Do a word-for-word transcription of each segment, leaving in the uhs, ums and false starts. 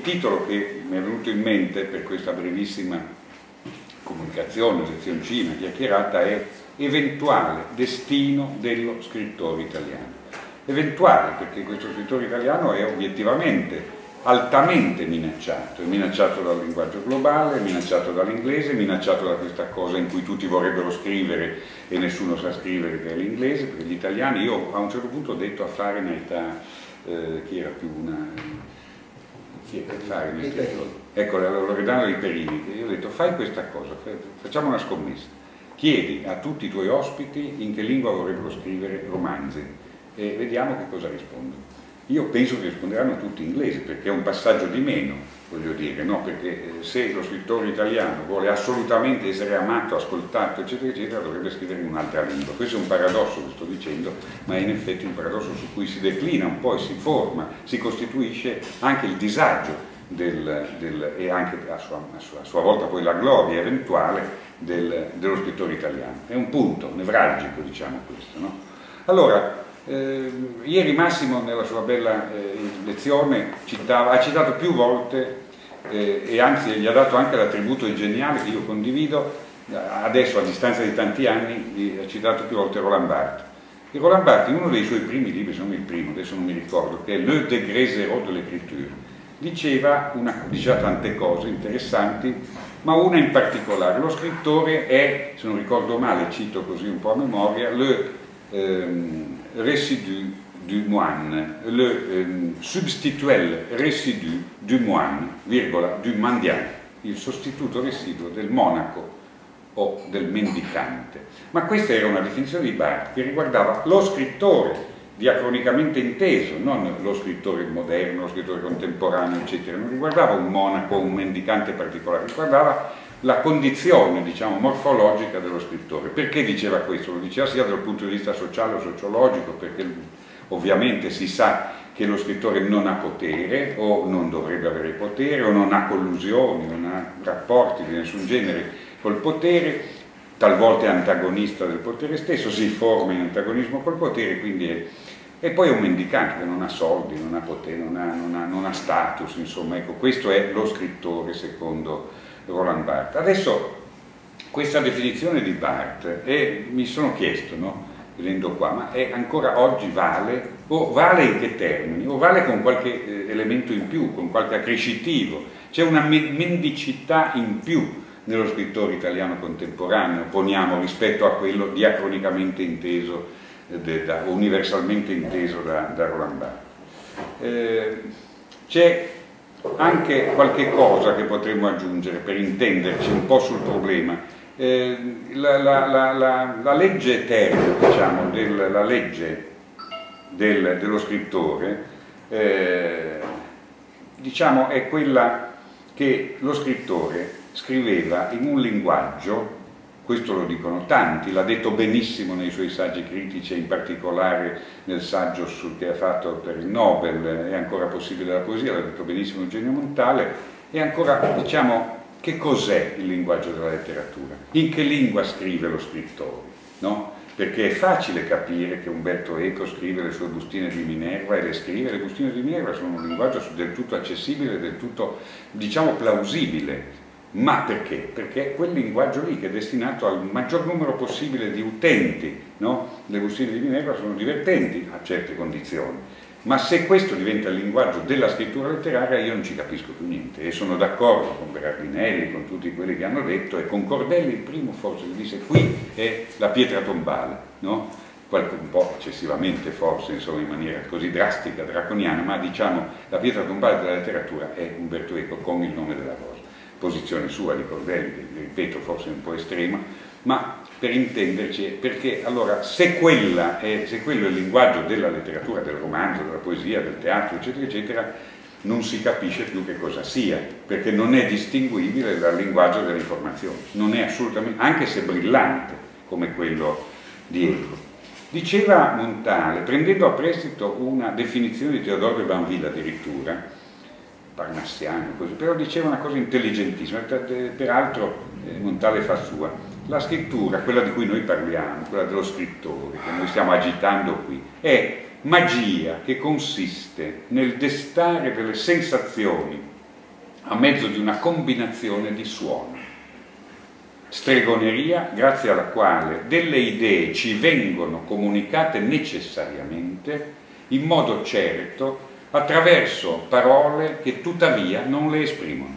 Il titolo che mi è venuto in mente per questa brevissima comunicazione, lezioncina, chiacchierata è Eventuale destino dello scrittore italiano. Eventuale perché questo scrittore italiano è obiettivamente altamente minacciato, è minacciato dal linguaggio globale, è minacciato dall'inglese, è minacciato da questa cosa in cui tutti vorrebbero scrivere e nessuno sa scrivere, che è l'inglese, perché gli italiani, io a un certo punto ho detto a Fahrenheit, eh, chi era più una... chi è Fahrenheit? Ecco, la Loredana Riperini, io ho detto fai questa cosa, facciamo una scommessa, chiedi a tutti i tuoi ospiti in che lingua vorrebbero scrivere romanzi e vediamo che cosa rispondono. Io penso che risponderanno tutti in inglese, perché è un passaggio di meno, voglio dire, no? Perché se lo scrittore italiano vuole assolutamente essere amato, ascoltato, eccetera, eccetera, dovrebbe scrivere in un'altra lingua. Questo è un paradosso che sto dicendo, ma è in effetti un paradosso su cui si declina un po' e si forma, si costituisce anche il disagio del, del, e anche a sua, a, sua, a sua volta poi la gloria eventuale del, dello scrittore italiano. È un punto nevralgico, diciamo questo, no? Allora, Eh, ieri Massimo nella sua bella eh, lezione citava, ha citato più volte eh, e anzi gli ha dato anche l'attributo geniale che io condivido, adesso a distanza di tanti anni ha citato più volte Roland Barthes. E Roland Barthes in uno dei suoi primi libri, se non il primo, adesso non mi ricordo, che è Le Degré Zéro de l'écriture, diceva, una, diceva tante cose interessanti, ma una in particolare: lo scrittore è, se non ricordo male, cito così un po' a memoria, le ehm, résidu du moine, le euh, substituel résidu du moine, virgola, du mendiant, il sostituto residuo del monaco o del mendicante. Ma questa era una definizione di Barthes che riguardava lo scrittore diacronicamente inteso, non lo scrittore moderno, lo scrittore contemporaneo, eccetera, non riguardava un monaco o un mendicante particolare, riguardava la condizione, diciamo, morfologica dello scrittore. Perché diceva questo? Lo diceva sia dal punto di vista sociale o sociologico, perché ovviamente si sa che lo scrittore non ha potere, o non dovrebbe avere potere, o non ha collusioni, non ha rapporti di nessun genere col potere, talvolta è antagonista del potere stesso, si forma in antagonismo col potere, quindi è... E poi è un mendicante che non ha soldi, non ha potere, non ha, non ha, non ha status, insomma, ecco, questo è lo scrittore secondo Roland Barthes. Adesso questa definizione di Barthes, e mi sono chiesto, no, venendo qua, ma è ancora oggi vale? O vale in che termini? O vale con qualche eh, elemento in più, con qualche accrescitivo? C'è una me mendicità in più nello scrittore italiano contemporaneo, poniamo, rispetto a quello diacronicamente inteso, eh, de, da, universalmente inteso da, da Roland Barthes. Eh, C'è anche qualche cosa che potremmo aggiungere per intenderci un po' sul problema. Eh, la, la, la, la, la legge eterna, diciamo, del, la legge del, dello scrittore, eh, diciamo, è quella che lo scrittore scriveva in un linguaggio, questo lo dicono tanti, l'ha detto benissimo nei suoi saggi critici, e in particolare nel saggio sul, che ha fatto per il Nobel, È ancora possibile la poesia, l'ha detto benissimo Eugenio Montale. E ancora, diciamo, che cos'è il linguaggio della letteratura? In che lingua scrive lo scrittore? No? Perché è facile capire che Umberto Eco scrive le sue bustine di Minerva, e le scrive, le bustine di Minerva sono un linguaggio del tutto accessibile, del tutto, diciamo, plausibile. Ma perché? Perché è quel linguaggio lì che è destinato al maggior numero possibile di utenti, no? Le bustine di Minerva sono divertenti a certe condizioni, ma se questo diventa il linguaggio della scrittura letteraria io non ci capisco più niente, e sono d'accordo con Berardinelli, con tutti quelli che hanno detto, e con Cordelli il primo forse, che disse qui è la pietra tombale, no? Qualche, un po' eccessivamente forse, insomma, in maniera così drastica, draconiana, ma diciamo la pietra tombale della letteratura è Umberto Eco con Il nome della rosa. Posizione sua di Cordelli, che ripeto forse un po' estrema, ma per intenderci, perché allora se, quella è, se quello è il linguaggio della letteratura, del romanzo, della poesia, del teatro, eccetera, eccetera, non si capisce più che cosa sia, perché non è distinguibile dal linguaggio dell'informazione, non è assolutamente, anche se brillante come quello di Eco. Diceva Montale, prendendo a prestito una definizione di Teodoro de Banville addirittura, parnassiano, così, però diceva una cosa intelligentissima, peraltro eh, Montale fa sua: la scrittura, quella di cui noi parliamo, quella dello scrittore che noi stiamo agitando qui, è magia che consiste nel destare delle sensazioni a mezzo di una combinazione di suoni. Stregoneria grazie alla quale delle idee ci vengono comunicate necessariamente in modo certo attraverso parole che tuttavia non le esprimono.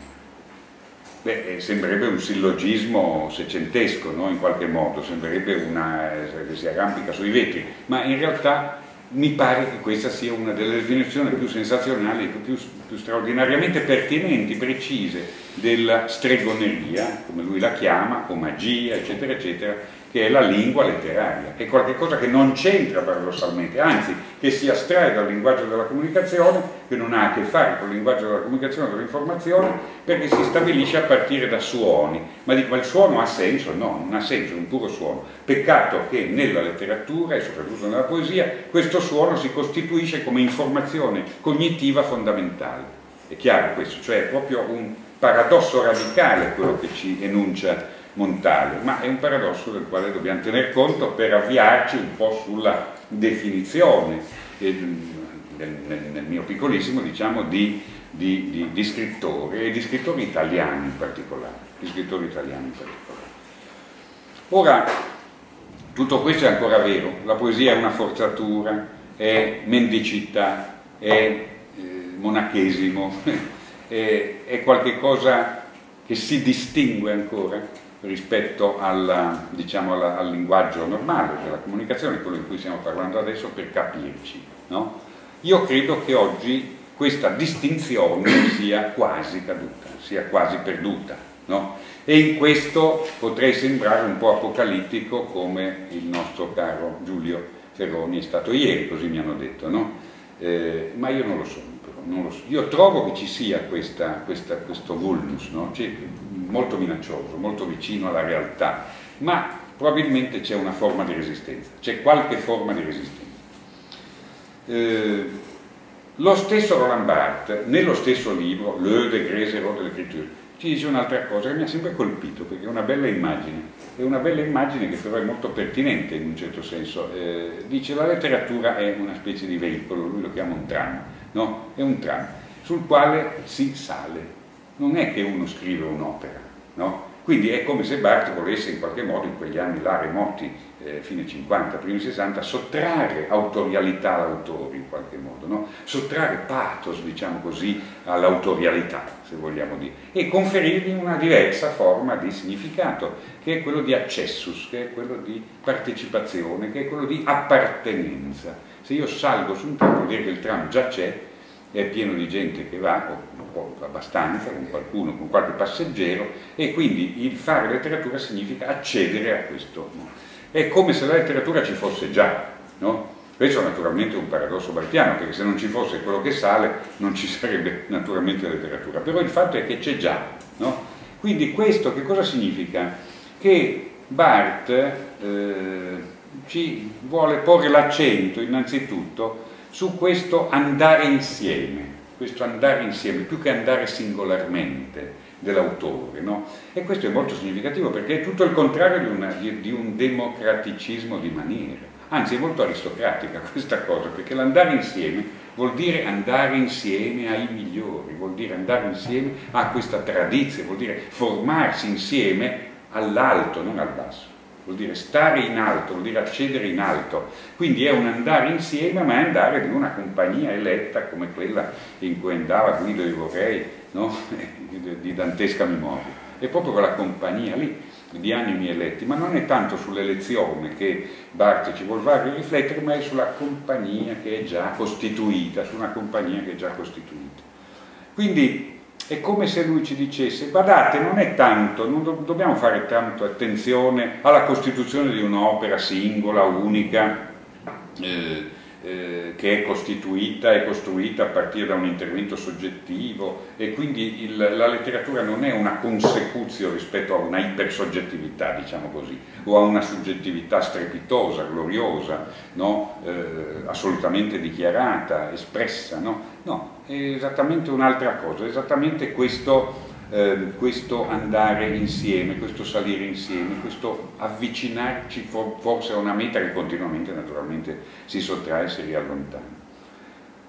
Beh, sembrerebbe un sillogismo secentesco, no? In qualche modo, sembrerebbe una che si arrampica sui vetri, ma in realtà mi pare che questa sia una delle definizioni più sensazionali, più, più straordinariamente pertinenti, precise della stregoneria, come lui la chiama, o magia, eccetera, eccetera, che è la lingua letteraria, che è qualcosa che non c'entra paradossalmente, anzi, che si astrae dal linguaggio della comunicazione, che non ha a che fare con il linguaggio della comunicazione, dell'informazione, perché si stabilisce a partire da suoni. Ma dico, ma il suono ha senso? No, non ha senso, è un puro suono. Peccato che nella letteratura e soprattutto nella poesia questo suono si costituisce come informazione cognitiva fondamentale. È chiaro questo, cioè è proprio un paradosso radicale quello che ci enuncia Montale, ma è un paradosso del quale dobbiamo tener conto per avviarci un po' sulla definizione, eh, nel, nel, nel mio piccolissimo, diciamo, di, di, di, di scrittori, e di scrittori italiani in particolare, di scrittori italiani in particolare. Ora, tutto questo è ancora vero, la poesia è una forzatura, è mendicità, è eh, monachesimo, è, è qualche cosa che si distingue ancora rispetto alla, diciamo, alla, al linguaggio normale della comunicazione, quello di cui stiamo parlando adesso, per capirci, no? Io credo che oggi questa distinzione sia quasi caduta, sia quasi perduta, no? E in questo potrei sembrare un po' apocalittico, come il nostro caro Giulio Ferroni è stato ieri, così mi hanno detto, no? Eh, ma io non lo sono. Non lo so. Io trovo che ci sia questa, questa, questo vulnus, no? Molto minaccioso, molto vicino alla realtà, ma probabilmente c'è una forma di resistenza, c'è qualche forma di resistenza. Eh, lo stesso Roland Barthes, nello stesso libro, Le Degrés de l'écriture, ci dice un'altra cosa che mi ha sempre colpito, perché è una bella immagine, è una bella immagine che però è molto pertinente in un certo senso. Eh, dice: la letteratura è una specie di veicolo, lui lo chiama un tram, no? È un tram sul quale si sale, non è che uno scrive un'opera, no? Quindi è come se Barthes volesse in qualche modo, in quegli anni là remoti, eh, fine cinquanta, primi sessanta, sottrarre autorialità all'autore in qualche modo, no? Sottrarre pathos, diciamo così, all'autorialità, se vogliamo dire, e conferirgli una diversa forma di significato, che è quello di accessus, che è quello di partecipazione, che è quello di appartenenza. Se io salgo su un tram, vuol dire che il tram già c'è, è pieno di gente che va, o abbastanza, con qualcuno, con qualche passeggero, e quindi il fare letteratura significa accedere a questo. No? È come se la letteratura ci fosse già, no? Questo è naturalmente un paradosso barthiano, perché se non ci fosse quello che sale non ci sarebbe naturalmente letteratura, però il fatto è che c'è già, no? Quindi questo che cosa significa? Che Barthes eh, ci vuole porre l'accento innanzitutto su questo andare insieme, questo andare insieme, più che andare singolarmente dell'autore, no? E questo è molto significativo, perché è tutto il contrario di, una, di, di un democraticismo di maniera, anzi è molto aristocratica questa cosa, perché l'andare insieme vuol dire andare insieme ai migliori, vuol dire andare insieme a questa tradizione, vuol dire formarsi insieme all'alto, non al basso. Vuol dire stare in alto, vuol dire accedere in alto, quindi è un andare insieme, ma è andare di una compagnia eletta come quella in cui andava Guido di Vorei, no? Di dantesca memoria. È proprio quella compagnia lì di animi eletti, ma non è tanto sull'elezione che Barthes ci vuol fare riflettere, ma è sulla compagnia che è già costituita, su una compagnia che è già costituita. Quindi è come se lui ci dicesse: badate, non è tanto, non do- dobbiamo fare tanto attenzione alla costituzione di un'opera singola, unica, eh, eh, che è costituita e costruita a partire da un intervento soggettivo, e quindi il, la letteratura non è una consecuzione rispetto a una ipersoggettività, diciamo così, o a una soggettività strepitosa, gloriosa, no? eh, assolutamente dichiarata, espressa, no? No, è esattamente un'altra cosa, è esattamente questo, eh, questo andare insieme, questo salire insieme, questo avvicinarci for forse a una meta che continuamente naturalmente si sottrae e si riallontana.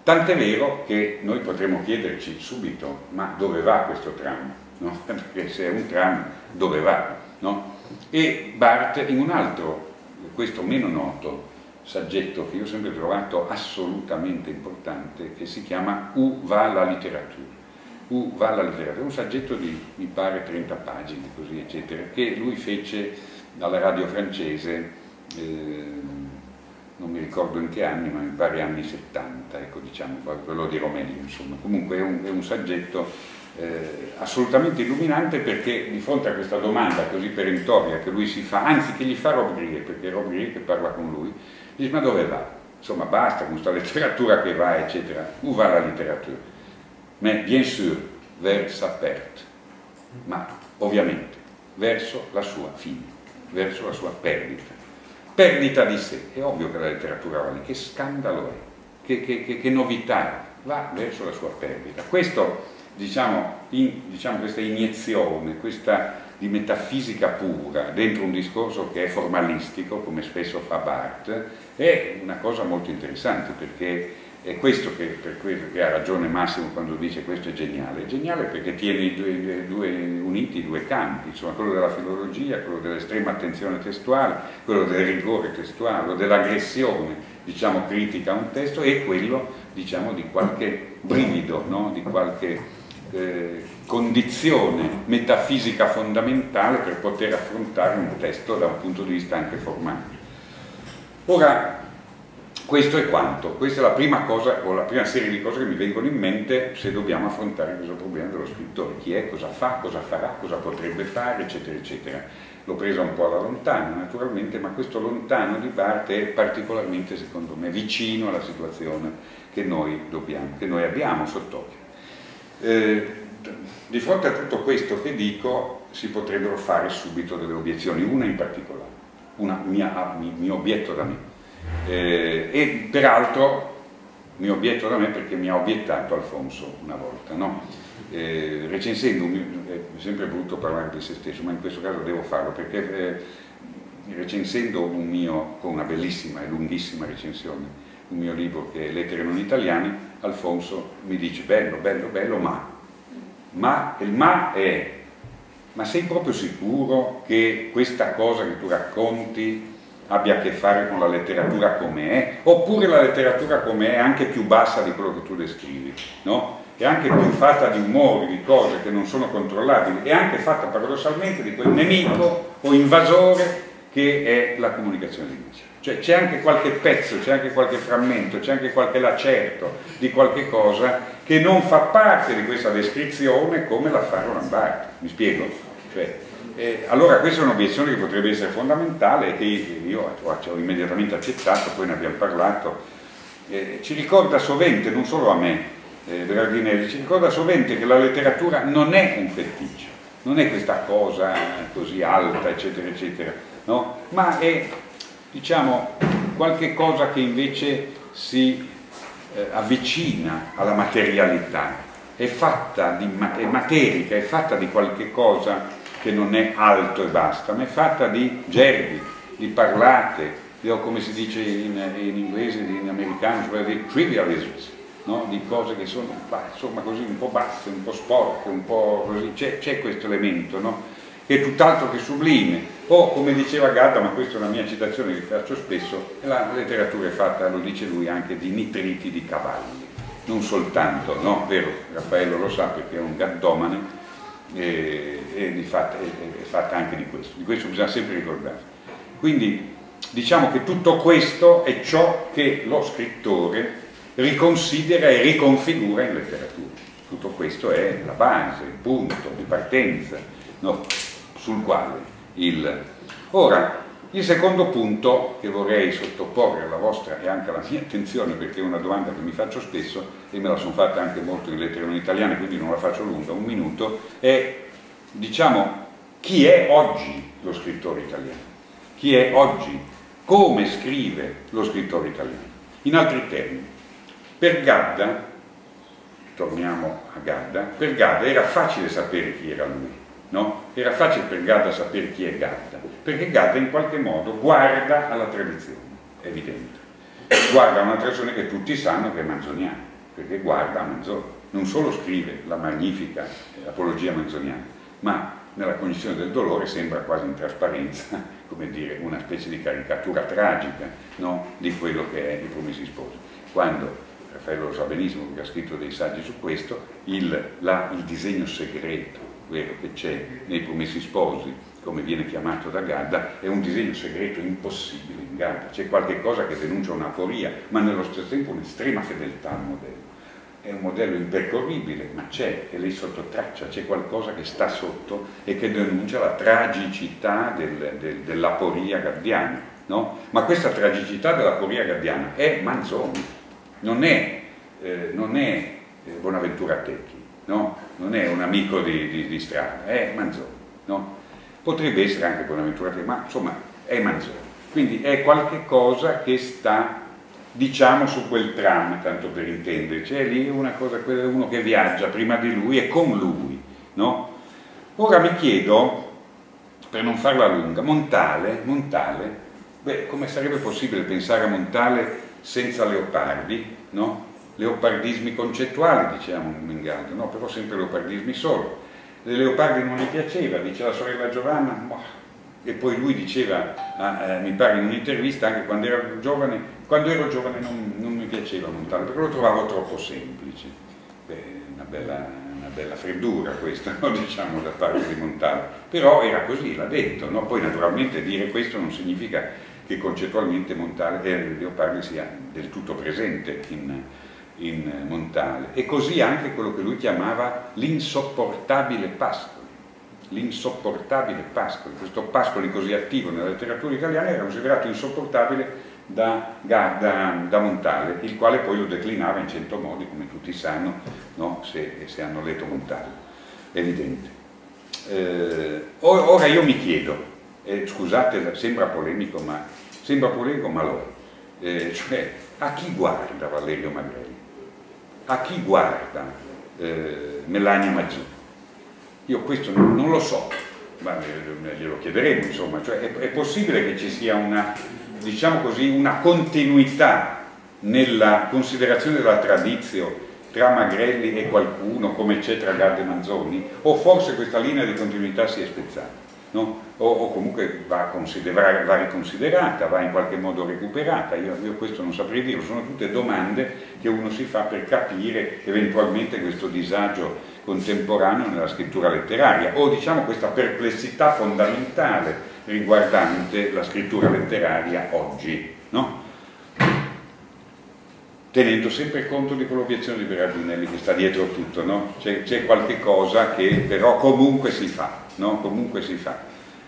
Tant'è vero che noi potremmo chiederci subito, ma dove va questo tram? No? Perché se è un tram, dove va? No? E Barthes, in un altro, questo meno noto, saggetto che io ho sempre trovato assolutamente importante, che si chiama Où va la letteratura? Où va la letteratura? È un saggetto di, mi pare, trenta pagine, così, eccetera, che lui fece dalla radio francese, eh, non mi ricordo in che anni, ma in vari anni settanta, ecco, diciamo, ve lo dirò meglio, insomma. Comunque è un, è un saggetto eh, assolutamente illuminante, perché di fronte a questa domanda così perentoria che lui si fa, anzi che gli fa Robbe-Grillet, perché è Robbe-Grillet che parla con lui, dice: ma dove va? Insomma, basta con questa letteratura che va, eccetera. Où va la letteratura? Mais bien sûr, vers sa perte, ma ovviamente verso la sua fine, verso la sua perdita. Perdita di sé, è ovvio che la letteratura va lì, che scandalo è, che, che, che, che novità è, va verso la sua perdita. Questo, diciamo, in, diciamo, questa iniezione, questa di metafisica pura, dentro un discorso che è formalistico, come spesso fa Barthes, è una cosa molto interessante, perché è questo che, per quello che ha ragione Massimo quando dice questo è geniale. È geniale perché tiene i due, due, uniti i due campi, insomma, quello della filologia, quello dell'estrema attenzione testuale, quello del rigore testuale, quello dell'aggressione, diciamo, critica a un testo, e quello, diciamo, di qualche brivido, no? Di qualche eh, condizione metafisica fondamentale per poter affrontare un testo da un punto di vista anche formale. Ora, questo è quanto, questa è la prima cosa, o la prima serie di cose che mi vengono in mente se dobbiamo affrontare questo problema dello scrittore: chi è, cosa fa, cosa farà, cosa potrebbe fare, eccetera, eccetera. L'ho presa un po' alla lontana, naturalmente, ma questo lontano di Barthes è particolarmente, secondo me, vicino alla situazione che noi, dobbiamo, che noi abbiamo sott'occhio. Eh, di fronte a tutto questo che dico, si potrebbero fare subito delle obiezioni, una in particolare, una mia, mi, mio obietto da me. Eh, e peraltro mi obietto da me perché mi ha obiettato Alfonso una volta, no? Eh, recensendo, ho sempre voluto parlare di se stesso, ma in questo caso devo farlo, perché eh, recensendo un mio, con una bellissima e lunghissima recensione, un mio libro che è Lettere non italiane, Alfonso mi dice: bello, bello, bello, ma ma il ma è: ma sei proprio sicuro che questa cosa che tu racconti abbia a che fare con la letteratura come è? Oppure la letteratura come è anche più bassa di quello che tu descrivi, no? È anche più fatta di umori, di cose che non sono controllabili, è anche fatta paradossalmente di quel nemico o invasore che è la comunicazione linguistica. Cioè c'è anche qualche pezzo, c'è anche qualche frammento, c'è anche qualche lacerto di qualche cosa che non fa parte di questa descrizione come la fa Roland Barthes. Mi spiego? Cioè, Eh, allora questa è un'obiezione che potrebbe essere fondamentale e che io ho immediatamente accettato, poi ne abbiamo parlato. Eh, ci ricorda sovente, non solo a me, eh, Berardinelli, ci ricorda sovente che la letteratura non è un feticcio, non è questa cosa così alta, eccetera, eccetera, no? Ma è, diciamo, qualche cosa che invece si eh, avvicina alla materialità, è fatta di, è materica, è fatta di qualche cosa che non è alto e basta, ma è fatta di gerghi, di parlate, di, o come si dice in, in inglese, in americano, cioè di trivialisms, no? Di cose che sono, bah, insomma, così un po' basse, un po' sporche, un po' così, c'è questo elemento, no? Che è tutt'altro che sublime. O, come diceva Gadda, ma questa è una mia citazione che faccio spesso, la letteratura è fatta, lo dice lui, anche di nitriti di cavalli, non soltanto, no? Vero, Raffaello lo sa perché è un gaddomane, E, e di fatto, è, è fatta anche di questo, di questo bisogna sempre ricordare. Quindi diciamo che tutto questo è ciò che lo scrittore riconsidera e riconfigura in letteratura. Tutto questo è la base, il punto di partenza, no? Sul quale il... Ora, il secondo punto che vorrei sottoporre alla vostra e anche alla mia attenzione, perché è una domanda che mi faccio spesso e me la sono fatta anche molto in lettere non italiane, quindi non la faccio lunga, un minuto, è, diciamo, chi è oggi lo scrittore italiano? Chi è oggi? Come scrive lo scrittore italiano? In altri termini, per Gadda, torniamo a Gadda, per Gadda era facile sapere chi era lui. No? Era facile per Gadda sapere chi è Gadda, perché Gadda in qualche modo guarda alla tradizione, è evidente. Guarda a una tradizione che tutti sanno che è manzoniana, perché guarda Manzoni, non solo scrive la magnifica apologia manzoniana, ma nella cognizione del dolore sembra quasi in trasparenza, come dire, una specie di caricatura tragica, no? Di quello che è I Promessi Sposi. Quando Raffaello lo sa benissimo, perché ha scritto dei saggi su questo, il, la, il disegno segreto, vero, che c'è nei Promessi Sposi, come viene chiamato da Gadda, è un disegno segreto impossibile in Gadda. C'è qualche cosa che denuncia un'aporia, ma nello stesso tempo un'estrema fedeltà al modello. È un modello impercorribile, ma c'è, è lì sotto traccia, c'è qualcosa che sta sotto e che denuncia la tragicità del, del, dell'aporia gaddiana, no? Ma questa tragicità dell'aporia gaddiana è Manzoni, non è, eh, non è eh, Bonaventura Tecchi, no? Non è un amico di, di, di strada, è Manzoni, no? Potrebbe essere anche Bonaventura Tecchi, ma insomma è Manzoni. Quindi è qualche cosa che sta, diciamo, su quel tram, tanto per intenderci, è lì una cosa, uno che viaggia prima di lui e con lui, no? Ora mi chiedo, per non farla lunga, Montale, Montale, beh, come sarebbe possibile pensare a Montale senza Leopardi, no? Leopardismi concettuali, diciamo Mengaldo, no? Però sempre leopardismi solo. Le Leopardi non gli piaceva, dice la sorella Giovanna, boh. E poi lui diceva, ah, eh, mi pare in un'intervista, anche quando ero giovane, quando ero giovane non, non mi piaceva Montale, perché lo trovavo troppo semplice. Beh, una bella, una bella freddura questa, no? Diciamo, da parte di Montale. Però era così, l'ha detto, no? Poi naturalmente dire questo non significa che concettualmente Montale, eh, Leopardi sia del tutto presente in, in Montale. E così anche quello che lui chiamava l'insopportabile Pascoli. L'insopportabile Pascoli, questo Pascoli così attivo nella letteratura italiana era considerato insopportabile da, da, da Montale, il quale poi lo declinava in cento modi, come tutti sanno, no? se, se hanno letto Montale, evidente. Eh, ora io mi chiedo, eh, scusate, sembra polemico, ma sembra polemico, ma lo è, eh, cioè a chi guarda Valerio Magrelli? A chi guarda eh, Melania Maggini? Io questo non, non lo so, ma glielo chiederemo, insomma, cioè è, è possibile che ci sia una, diciamo così, una continuità nella considerazione della tradizione tra Magrelli e qualcuno, come c'è tra Gadda e Manzoni, o forse questa linea di continuità si è spezzata, no? o, o comunque va, va, va riconsiderata, va in qualche modo recuperata, io, io questo non saprei dirlo, sono tutte domande che uno si fa per capire eventualmente questo disagio contemporaneo nella scrittura letteraria, o diciamo questa perplessità fondamentale riguardante la scrittura letteraria oggi, no? Tenendo sempre conto di quell'obiezione di Berardinelli che sta dietro tutto, no? C'è qualche cosa che però comunque si fa, no? Comunque si fa.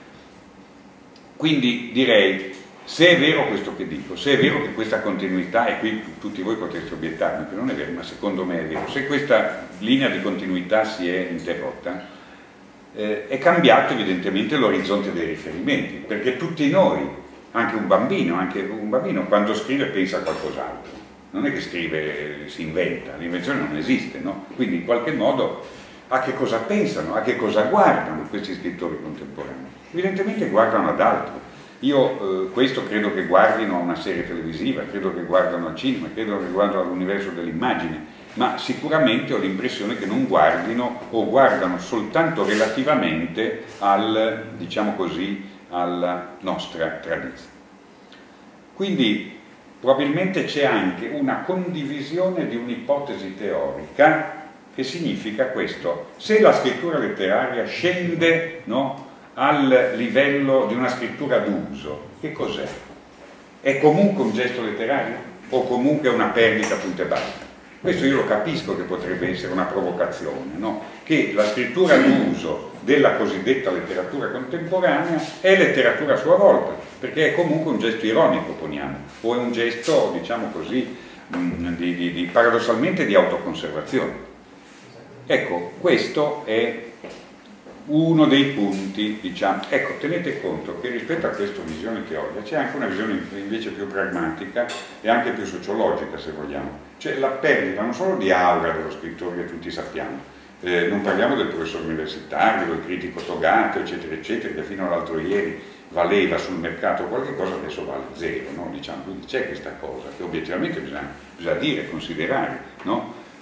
Quindi direi, se è vero questo che dico, se è vero che questa continuità, e qui tutti voi potreste obiettarmi che non è vero, ma secondo me è vero, se questa linea di continuità si è interrotta, eh, è cambiato evidentemente l'orizzonte dei riferimenti, perché tutti noi, anche un bambino, anche un bambino quando scrive pensa a qualcos'altro, non è che scrive, si inventa, l'invenzione non esiste, no? Quindi in qualche modo a che cosa pensano, a che cosa guardano questi scrittori contemporanei? Evidentemente guardano ad altro. Io eh, questo credo che guardino a una serie televisiva, credo che guardano al cinema, credo che guardino all'universo dell'immagine, ma sicuramente ho l'impressione che non guardino o guardano soltanto relativamente al, diciamo così, alla nostra tradizione. Quindi probabilmente c'è anche una condivisione di un'ipotesi teorica che significa questo: se la scrittura letteraria scende, no, al livello di una scrittura d'uso, che cos'è? È comunque un gesto letterario o comunque una perdita punto e basta? Questo io lo capisco che potrebbe essere una provocazione, no? Che la scrittura d'uso della cosiddetta letteratura contemporanea è letteratura a sua volta, perché è comunque un gesto ironico, poniamo, o è un gesto, diciamo così, di, di, di, paradossalmente di autoconservazione. Ecco, questo è uno dei punti, diciamo. Ecco, tenete conto che rispetto a questa visione teorica c'è anche una visione invece più pragmatica e anche più sociologica, se vogliamo. Cioè la perdita non solo di aura dello scrittore, che tutti sappiamo, eh, non parliamo del professore universitario, del critico togato, eccetera, eccetera, che fino all'altro ieri valeva sul mercato qualche cosa, adesso vale zero, no? Diciamo, quindi c'è questa cosa che obiettivamente bisogna, bisogna dire, considerare, no?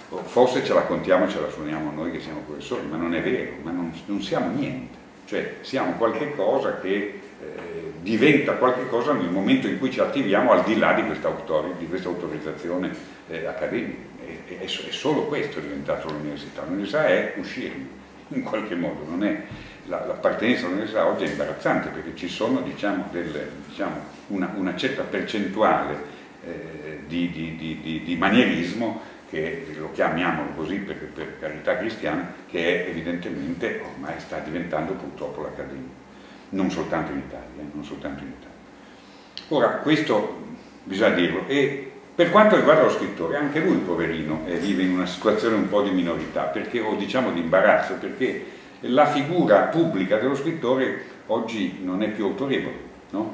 forse ce la contiamo e ce la suoniamo noi che siamo professori, ma non è vero, ma non, non siamo niente, cioè siamo qualche cosa che eh, diventa qualche cosa nel momento in cui ci attiviamo al di là di questa, autori, di questa autorizzazione eh, accademica. È, è, è solo questo è diventato l'università. L'università è uscirne, in qualche modo, non è l'appartenenza all'università oggi è imbarazzante perché ci sono diciamo, del, diciamo, una, una certa percentuale eh, di, di, di, di manierismo, che lo chiamiamolo così per, per carità cristiana, che è evidentemente ormai sta diventando purtroppo l'accademia, non soltanto in Italia, eh, non soltanto in Italia. Ora, questo bisogna dirlo, e per quanto riguarda lo scrittore, anche lui poverino eh, vive in una situazione un po' di minorità, perché, o diciamo di imbarazzo, perché la figura pubblica dello scrittore oggi non è più autorevole, no?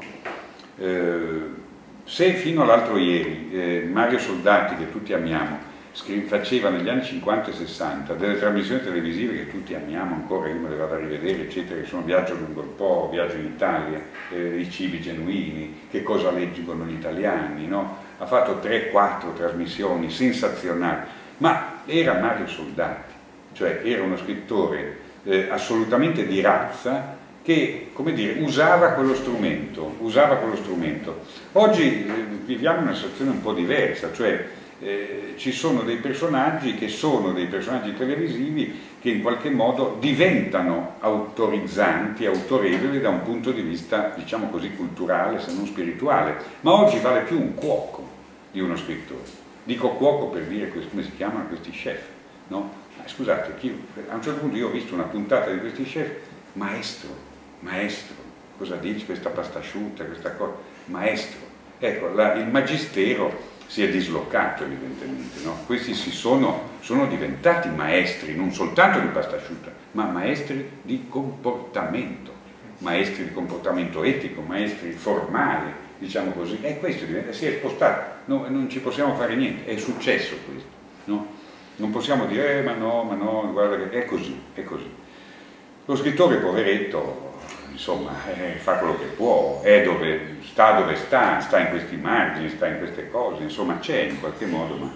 Eh, se fino all'altro ieri eh, Mario Soldati, che tutti amiamo, faceva negli anni cinquanta e sessanta delle trasmissioni televisive che tutti amiamo ancora, io me le vado a rivedere eccetera, che sono Viaggio lungo il Po, Viaggio in Italia, eh, i cibi genuini, che cosa leggono gli italiani, no? Ha fatto tre quattro trasmissioni sensazionali, ma era Mario Soldati, cioè era uno scrittore eh, assolutamente di razza, che, come dire, usava quello strumento, usava quello strumento. Oggi eh, viviamo in una situazione un po' diversa, cioè Eh, ci sono dei personaggi che sono dei personaggi televisivi che in qualche modo diventano autorizzanti, autorevoli da un punto di vista, diciamo così, culturale, se non spirituale, ma oggi vale più un cuoco di uno scrittore. Dico cuoco per dire come si chiamano questi chef, no? Ah, scusate, chi, a un certo punto io ho visto una puntata di questi chef, maestro, maestro, cosa dici questa pasta asciutta, questa cosa, maestro. Ecco, la, il magistero si è dislocato evidentemente, no? Questi si sono, sono diventati maestri non soltanto di pasta asciutta, ma maestri di comportamento, maestri di comportamento etico, maestri formali, diciamo così, e questo diventa, si è spostato, no, non ci possiamo fare niente, è successo questo, no? Non possiamo dire, eh, ma no, ma no, guarda che è così, è così. Lo scrittore poveretto, insomma, eh, fa quello che può, è dove, sta dove sta, sta in questi margini, sta in queste cose, insomma c'è in qualche modo, ma...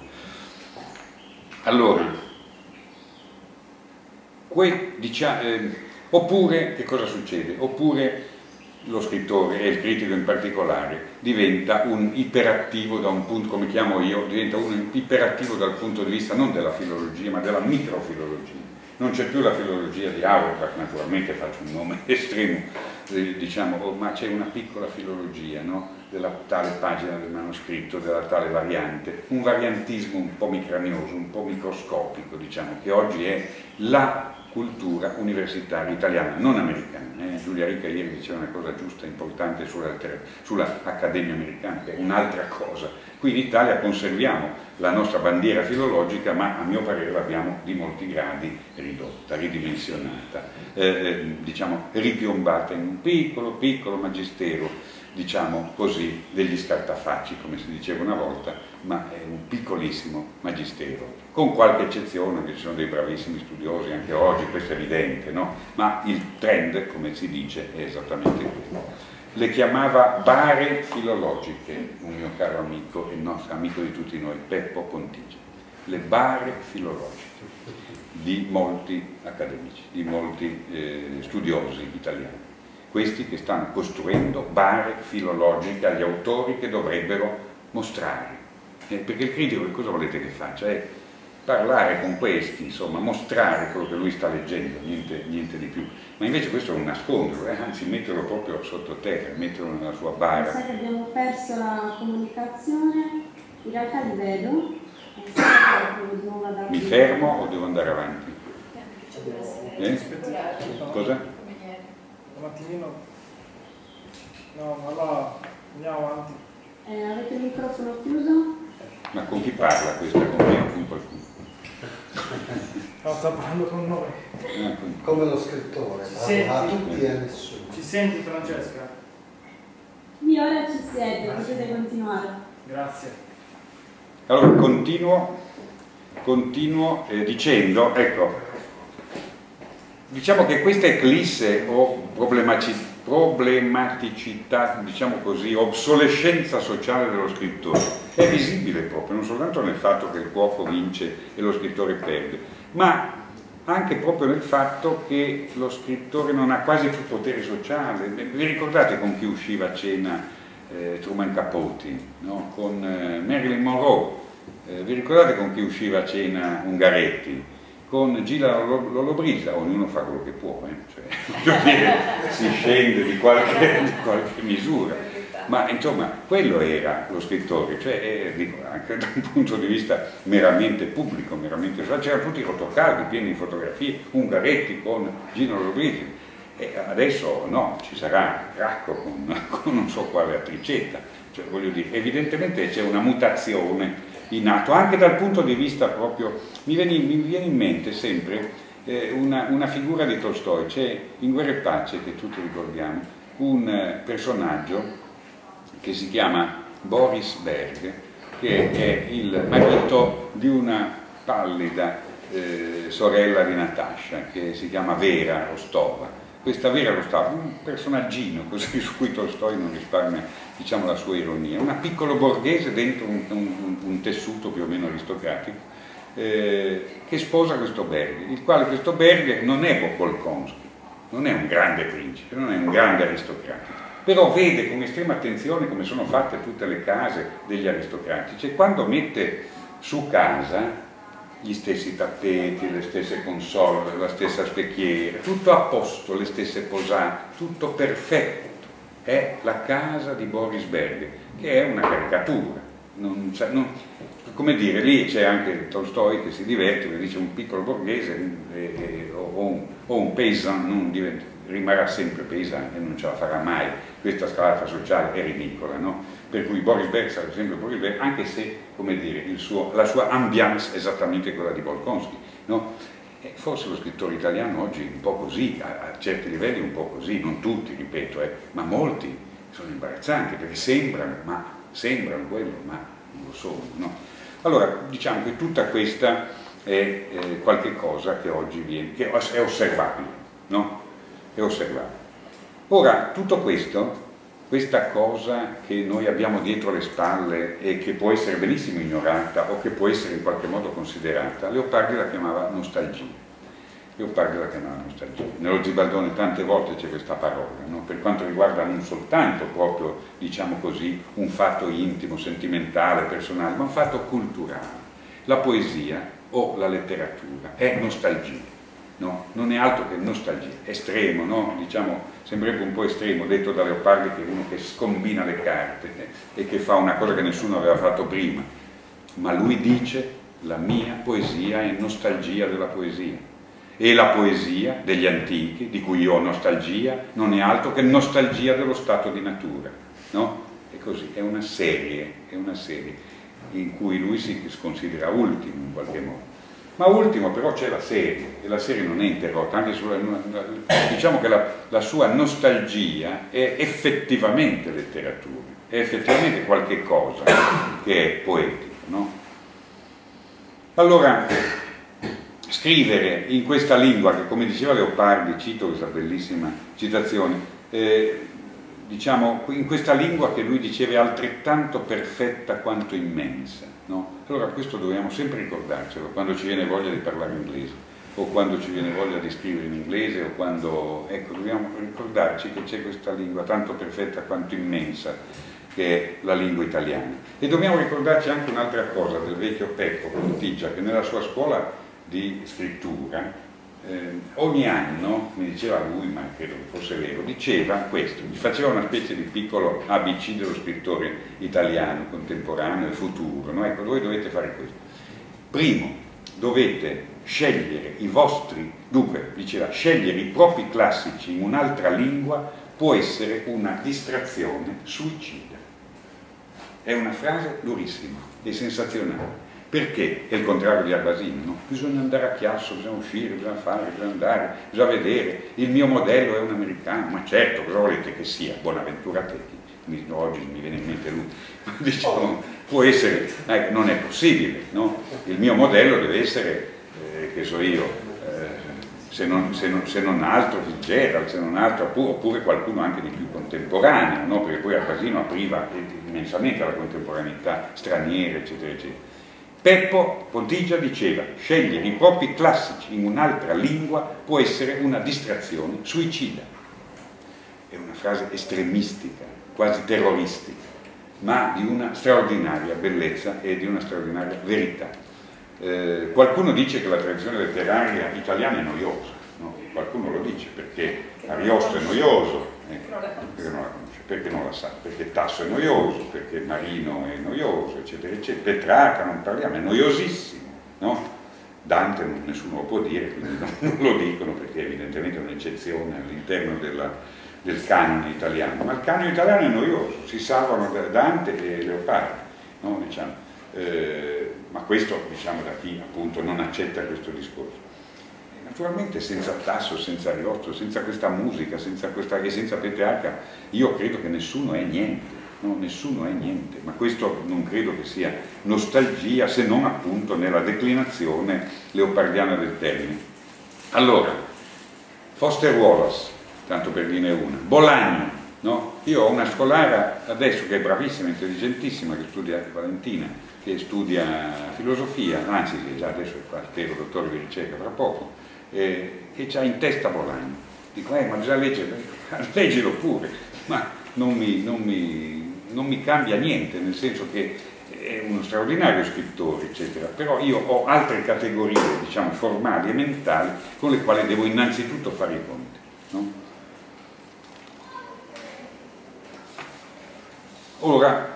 Allora, que, diciamo, eh, oppure, che cosa succede? Oppure lo scrittore, e il critico in particolare, diventa un iperattivo da un punto, come chiamo io, diventa un iperattivo dal punto di vista non della filologia, ma della microfilologia. Non c'è più la filologia di Auerbach, naturalmente faccio un nome estremo, diciamo, ma c'è una piccola filologia, no? Della tale pagina del manoscritto, della tale variante, un variantismo un po' micranioso, un po' microscopico, diciamo, che oggi è la cultura universitaria italiana, non americana. Eh? Giulia Ricca ieri diceva una cosa giusta, importante sull'Accademia americana, che è un'altra cosa. Qui in Italia conserviamo la nostra bandiera filologica, ma a mio parere l'abbiamo di molti gradi ridotta, ridimensionata, eh, diciamo ripiombata in un piccolo, piccolo magistero, diciamo così, degli scartafacci, come si diceva una volta, ma è un piccolissimo magistero, con qualche eccezione, che ci sono dei bravissimi studiosi anche oggi, questo è evidente, no? Ma il trend, come si dice, è esattamente questo. Le chiamava bare filologiche, un mio caro amico e il nostro amico di tutti noi, Peppo Contige. Le bare filologiche di molti accademici, di molti eh, studiosi italiani. Questi che stanno costruendo bare filologiche agli autori che dovrebbero mostrare. Eh, perché il critico che cosa volete che faccia? È parlare con questi, insomma, mostrare quello che lui sta leggendo, niente, niente di più. Ma invece questo è un nascondere, eh? Anzi metterlo proprio sottoterra, metterlo nella sua bara. Sai che abbiamo perso la comunicazione, in realtà li vedo. Mi fermo o devo andare avanti? Eh? Cosa? Un attimino. No, ma allora andiamo avanti. Eh, avete il microfono chiuso? Ma con chi parla questa? Con me o con qualcuno? No, sta parlando con noi. Ah, con... Come lo scrittore, a tutti e a nessuno. Ci senti, Francesca? Io ora ci siete, potete continuare. Grazie. Allora, continuo, continuo eh, dicendo, ecco, diciamo che questa eclisse o problematicità, problematicità, diciamo così, obsolescenza sociale dello scrittore è visibile proprio, non soltanto nel fatto che il cuoco vince e lo scrittore perde, ma anche proprio nel fatto che lo scrittore non ha quasi più potere sociale. Vi ricordate con chi usciva a cena eh, Truman Capote, no? Con eh, Marilyn Monroe? Eh, vi ricordate con chi usciva a cena Ungaretti? Con Gila Lollobrigida, ognuno fa quello che può, eh? Cioè, voglio dire, si scende di qualche, di qualche misura, ma insomma quello era lo scrittore, cioè, eh, dico, anche da un punto di vista meramente pubblico, meramente sociale, c'erano tutti i rotocaldi pieni di fotografie, Ungaretti con Gina Lollobrigida, e adesso no, ci sarà Cracco con, con non so quale attricetta, cioè, voglio dire, evidentemente c'è una mutazione in atto, anche dal punto di vista proprio, mi viene, mi viene in mente sempre eh, una, una figura di Tolstoi. C'è in Guerra e Pace, che tutti ricordiamo, un eh, personaggio che si chiama Boris Berg, che è il marito di una pallida eh, sorella di Natasha, che si chiama Vera Rostova. Questa Vera Rostova, un personaggino così su cui Tolstoi non risparmia, diciamo, la sua ironia, una piccola borghese dentro un, un, un tessuto più o meno aristocratico, eh, che sposa questo Berg, il quale questo Berg non è Bolkonsky, non è un grande principe, non è un grande aristocratico, però vede con estrema attenzione come sono fatte tutte le case degli aristocratici, e quando mette su casa gli stessi tappeti, le stesse console, la stessa specchiera, tutto a posto, le stesse posate, tutto perfetto. È la casa di Boris Berg, che è una caricatura. Non, non, come dire, lì c'è anche Tolstoi che si diverte, che dice un piccolo borghese eh, eh, o, un, o un paysan non diventa, rimarrà sempre paysan e non ce la farà mai. Questa scalata sociale è ridicola, no? Per cui Boris Berg sarà sempre Boris Berg, anche se, come dire, il suo, la sua ambiance è esattamente quella di Bolkonsky, no? E forse lo scrittore italiano oggi è un po' così, a, a certi livelli un po' così, non tutti, ripeto, eh, ma molti sono imbarazzanti, perché sembrano, ma sembrano quello, ma non lo sono, no? Allora, diciamo che tutta questa è eh, qualche cosa che oggi viene, che è osservabile, no? È osservabile. Ora, tutto questo, questa cosa che noi abbiamo dietro le spalle e che può essere benissimo ignorata o che può essere in qualche modo considerata, Leopardi la chiamava nostalgia. Leopardi la chiamava nostalgia. Nello Zibaldone tante volte c'è questa parola, no? Per quanto riguarda non soltanto proprio, diciamo così, un fatto intimo, sentimentale, personale, ma un fatto culturale. La poesia o la letteratura è nostalgia. No, non è altro che nostalgia, estremo, no? Diciamo, sembrerebbe un po' estremo, detto da Leopardi, che è uno che scombina le carte eh, e che fa una cosa che nessuno aveva fatto prima, ma lui dice: la mia poesia è nostalgia della poesia, e la poesia degli antichi, di cui io ho nostalgia, non è altro che nostalgia dello stato di natura, no? E così, è una serie, è una serie in cui lui si considera ultimo in qualche modo. Ma ultimo però c'è la serie, e la serie non è interrotta, anche sulla, diciamo che la, la sua nostalgia è effettivamente letteratura, è effettivamente qualche cosa che è poetico, no? Allora, scrivere in questa lingua, che come diceva Leopardi, cito questa bellissima citazione, eh, diciamo, in questa lingua che lui diceva è altrettanto perfetta quanto immensa, no? Allora questo dobbiamo sempre ricordarcelo quando ci viene voglia di parlare inglese, o quando ci viene voglia di scrivere in inglese, o quando, ecco, dobbiamo ricordarci che c'è questa lingua tanto perfetta quanto immensa, che è la lingua italiana. E dobbiamo ricordarci anche un'altra cosa del vecchio Peppo Pontigia, che nella sua scuola di scrittura Eh, ogni anno, mi diceva lui, ma credo che fosse vero, diceva questo, faceva una specie di piccolo A B C dello scrittore italiano, contemporaneo e futuro, no? Ecco, voi dovete fare questo. Primo, dovete scegliere i vostri, dunque, diceva, scegliere i propri classici in un'altra lingua può essere una distrazione suicida. È una frase durissima e sensazionale. Perché è il contrario di Arbasini, no? Bisogna andare a chiasso, bisogna uscire, bisogna fare, bisogna andare, bisogna vedere, il mio modello è un americano, ma certo, cosa volete che sia? Bonaventura Tecchi, oggi mi viene in mente lui, diciamo, può essere, eh, non è possibile, no? Il mio modello deve essere, eh, che so io, eh, se non, se non, se non altro Fitzgerald, se non altro oppure qualcuno anche di più contemporaneo, no? Perché poi Abbasino apriva immensamente alla contemporaneità straniera, eccetera, eccetera. Peppo Pontigia diceva: scegliere i propri classici in un'altra lingua può essere una distrazione suicida. È una frase estremistica, quasi terroristica, ma di una straordinaria bellezza e di una straordinaria verità. Eh, qualcuno dice che la tradizione letteraria italiana è noiosa, no? Qualcuno lo dice perché Ariosto è noioso, eh, perché non la conosce, perché non la sa, perché Tasso è noioso, perché Marino è noioso, eccetera, eccetera. Petrarca, non parliamo, è noiosissimo, no? Dante non, nessuno lo può dire, quindi non, non lo dicono perché evidentemente è un'eccezione all'interno della, del canone italiano, ma il canone italiano è noioso, si salvano da Dante e Leopardi, no? Diciamo, eh, ma questo diciamo da chi appunto non accetta questo discorso. Naturalmente senza Tasso, senza Ariosto, senza questa musica, senza questa, e senza Petrarca, io credo che nessuno è niente, no? Nessuno è niente, ma questo non credo che sia nostalgia, se non appunto nella declinazione leopardiana del termine. Allora, Foster Wallace, tanto per dirne una, Bolaño, no? Io ho una scolara adesso che è bravissima, intelligentissima, che studia Valentina, che studia filosofia, anzi che già adesso è spero dottore di ricerca tra poco, eh, che c'ha in testa Bolaño. Dico, eh, ma già leggere, leggilo pure, ma non mi, non, mi, non mi cambia niente, nel senso che è uno straordinario scrittore, eccetera, però io ho altre categorie, diciamo, formali e mentali con le quali devo innanzitutto fare i conti, no? Ora,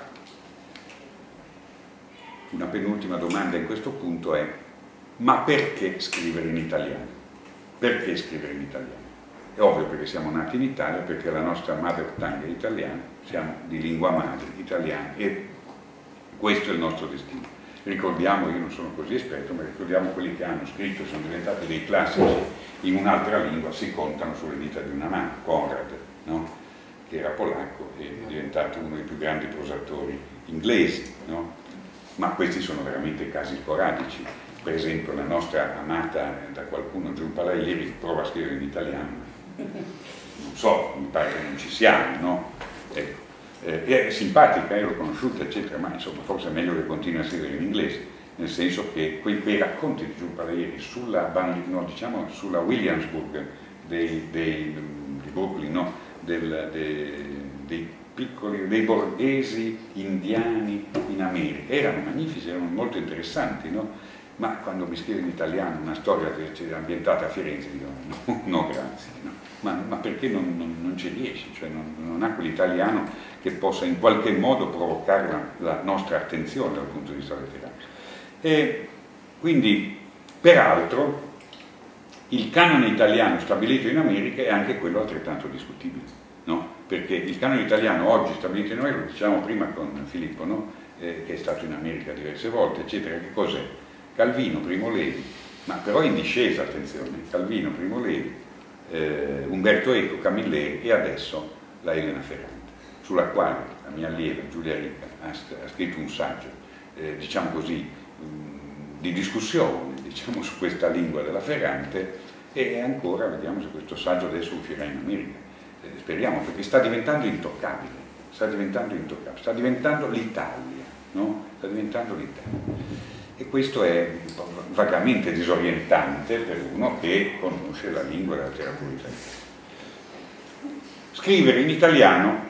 una penultima domanda in questo punto è: ma perché scrivere in italiano? Perché scrivere in italiano? È ovvio perché siamo nati in Italia, perché la nostra mother tongue è italiana, siamo di lingua madre italiana e questo è il nostro destino. Ricordiamo, io non sono così esperto, ma ricordiamo quelli che hanno scritto, sono diventati dei classici in un'altra lingua, si contano sulle dita di una mano. Conrad, no? Che era polacco e è diventato uno dei più grandi prosatori inglesi, no? Ma questi sono veramente casi sporadici. Per esempio la nostra amata da qualcuno Giù Palaieri prova a scrivere in italiano, non so, mi pare che non ci siamo, no? Ecco. Eh, è simpatica, io l'ho conosciuta, eccetera, ma insomma forse è meglio che continui a scrivere in inglese, nel senso che quei, quei racconti di Giù Palaieri sulla, no, diciamo, sulla Williamsburg dei, dei, di Brooklyn, no? Del, dei, dei piccoli, dei borghesi indiani in America, erano magnifici, erano molto interessanti, no? Ma quando mi scrive in italiano una storia che è ambientata a Firenze, dico no, no grazie, no. Ma, ma perché non, non, non ci riesci, cioè non, non ha quell'italiano che possa in qualche modo provocare la, la nostra attenzione dal punto di vista letterario. E quindi, peraltro, il canone italiano stabilito in America è anche quello altrettanto discutibile, no? Perché il canone italiano oggi stabilito in America, lo diciamo prima con Filippo, no? eh, che è stato in America diverse volte, eccetera, che cos'è? Calvino, Primo Levi, ma però in discesa, attenzione, Calvino, Primo Levi, eh, Umberto Eco, Camilleri e adesso la Elena Ferrante, sulla quale la mia allieva Giulia Ricca ha, ha scritto un saggio, eh, diciamo così, mh, di discussione, diciamo, su questa lingua della Ferrante, e ancora vediamo se questo saggio adesso uscirà in America. Eh, speriamo, perché sta diventando intoccabile, sta diventando intoccabile, sta diventando l'Italia, no? Sta diventando l'Italia. E questo è vagamente disorientante per uno che conosce la lingua della letteratura italiana. Scrivere in italiano,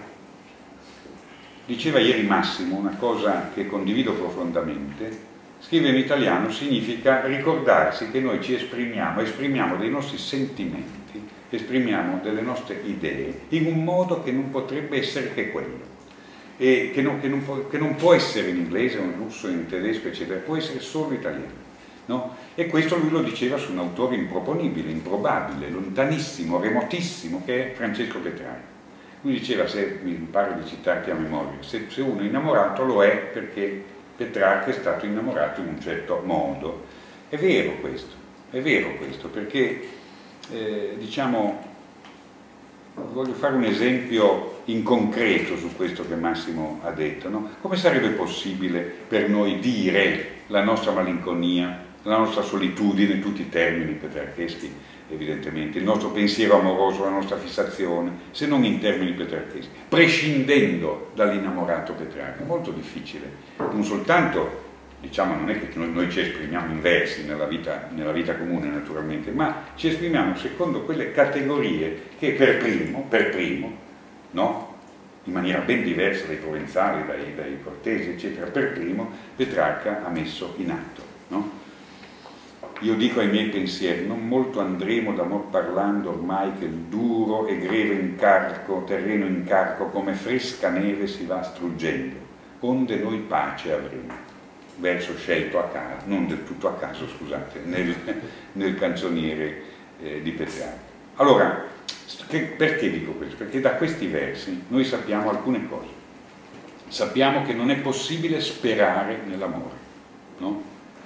diceva ieri Massimo una cosa che condivido profondamente, scrivere in italiano significa ricordarsi che noi ci esprimiamo, esprimiamo dei nostri sentimenti, esprimiamo delle nostre idee in un modo che non potrebbe essere che quello. E che non, che, non può, che non può essere in inglese, in russo, in tedesco, eccetera, può essere solo italiano, no? E questo lui lo diceva su un autore improponibile, improbabile, lontanissimo, remotissimo, che è Francesco Petrarca. Lui diceva, se mi pare di citarti a memoria, se, se uno è innamorato lo è perché Petrarca è stato innamorato in un certo modo. È vero questo, è vero questo, perché eh, diciamo, voglio fare un esempio in concreto su questo che Massimo ha detto, no? Come sarebbe possibile per noi dire la nostra malinconia, la nostra solitudine, tutti i termini petrarcheschi, evidentemente, il nostro pensiero amoroso, la nostra fissazione, se non in termini petrarcheschi, prescindendo dall'innamorato Petrarca. È molto difficile, non soltanto, diciamo, non è che noi, noi ci esprimiamo in versi nella vita, nella vita comune naturalmente, ma ci esprimiamo secondo quelle categorie che per primo, per primo, no? In maniera ben diversa dai provenzali, dai, dai cortesi, eccetera, per primo Petrarca ha messo in atto, no? Io dico ai miei pensieri, non molto andremo d'amor parlando ormai che il duro e greve incarco, terreno incarco come fresca neve si va struggendo, onde noi pace avremo. Verso scelto a caso, non del tutto a caso, scusate, nel, nel canzoniere eh, di Petrarca. Allora, che, perché dico questo? Perché da questi versi noi sappiamo alcune cose. Sappiamo che non è possibile sperare nell'amore, no?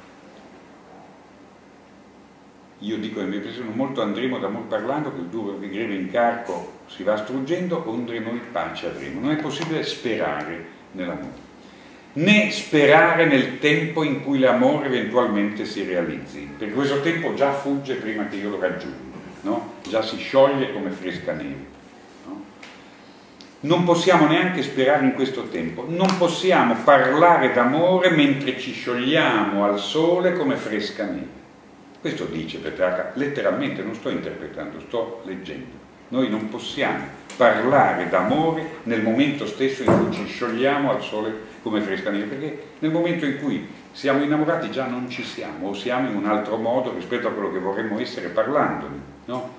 Io dico ai miei pensieri, non molto andremo d'amor parlando che il duro e greve incarco si va struggendo, onde noi pace avremo. Non è possibile sperare nell'amore, né sperare nel tempo in cui l'amore eventualmente si realizzi, perché questo tempo già fugge prima che io lo raggiunga, no? Già si scioglie come fresca neve, no? Non possiamo neanche sperare in questo tempo, non possiamo parlare d'amore mentre ci sciogliamo al sole come fresca neve. Questo dice Petrarca, letteralmente, non sto interpretando, sto leggendo. Noi non possiamo parlare d'amore nel momento stesso in cui ci sciogliamo al sole come fresca neve, perché nel momento in cui siamo innamorati già non ci siamo, o siamo in un altro modo rispetto a quello che vorremmo essere parlandone, no?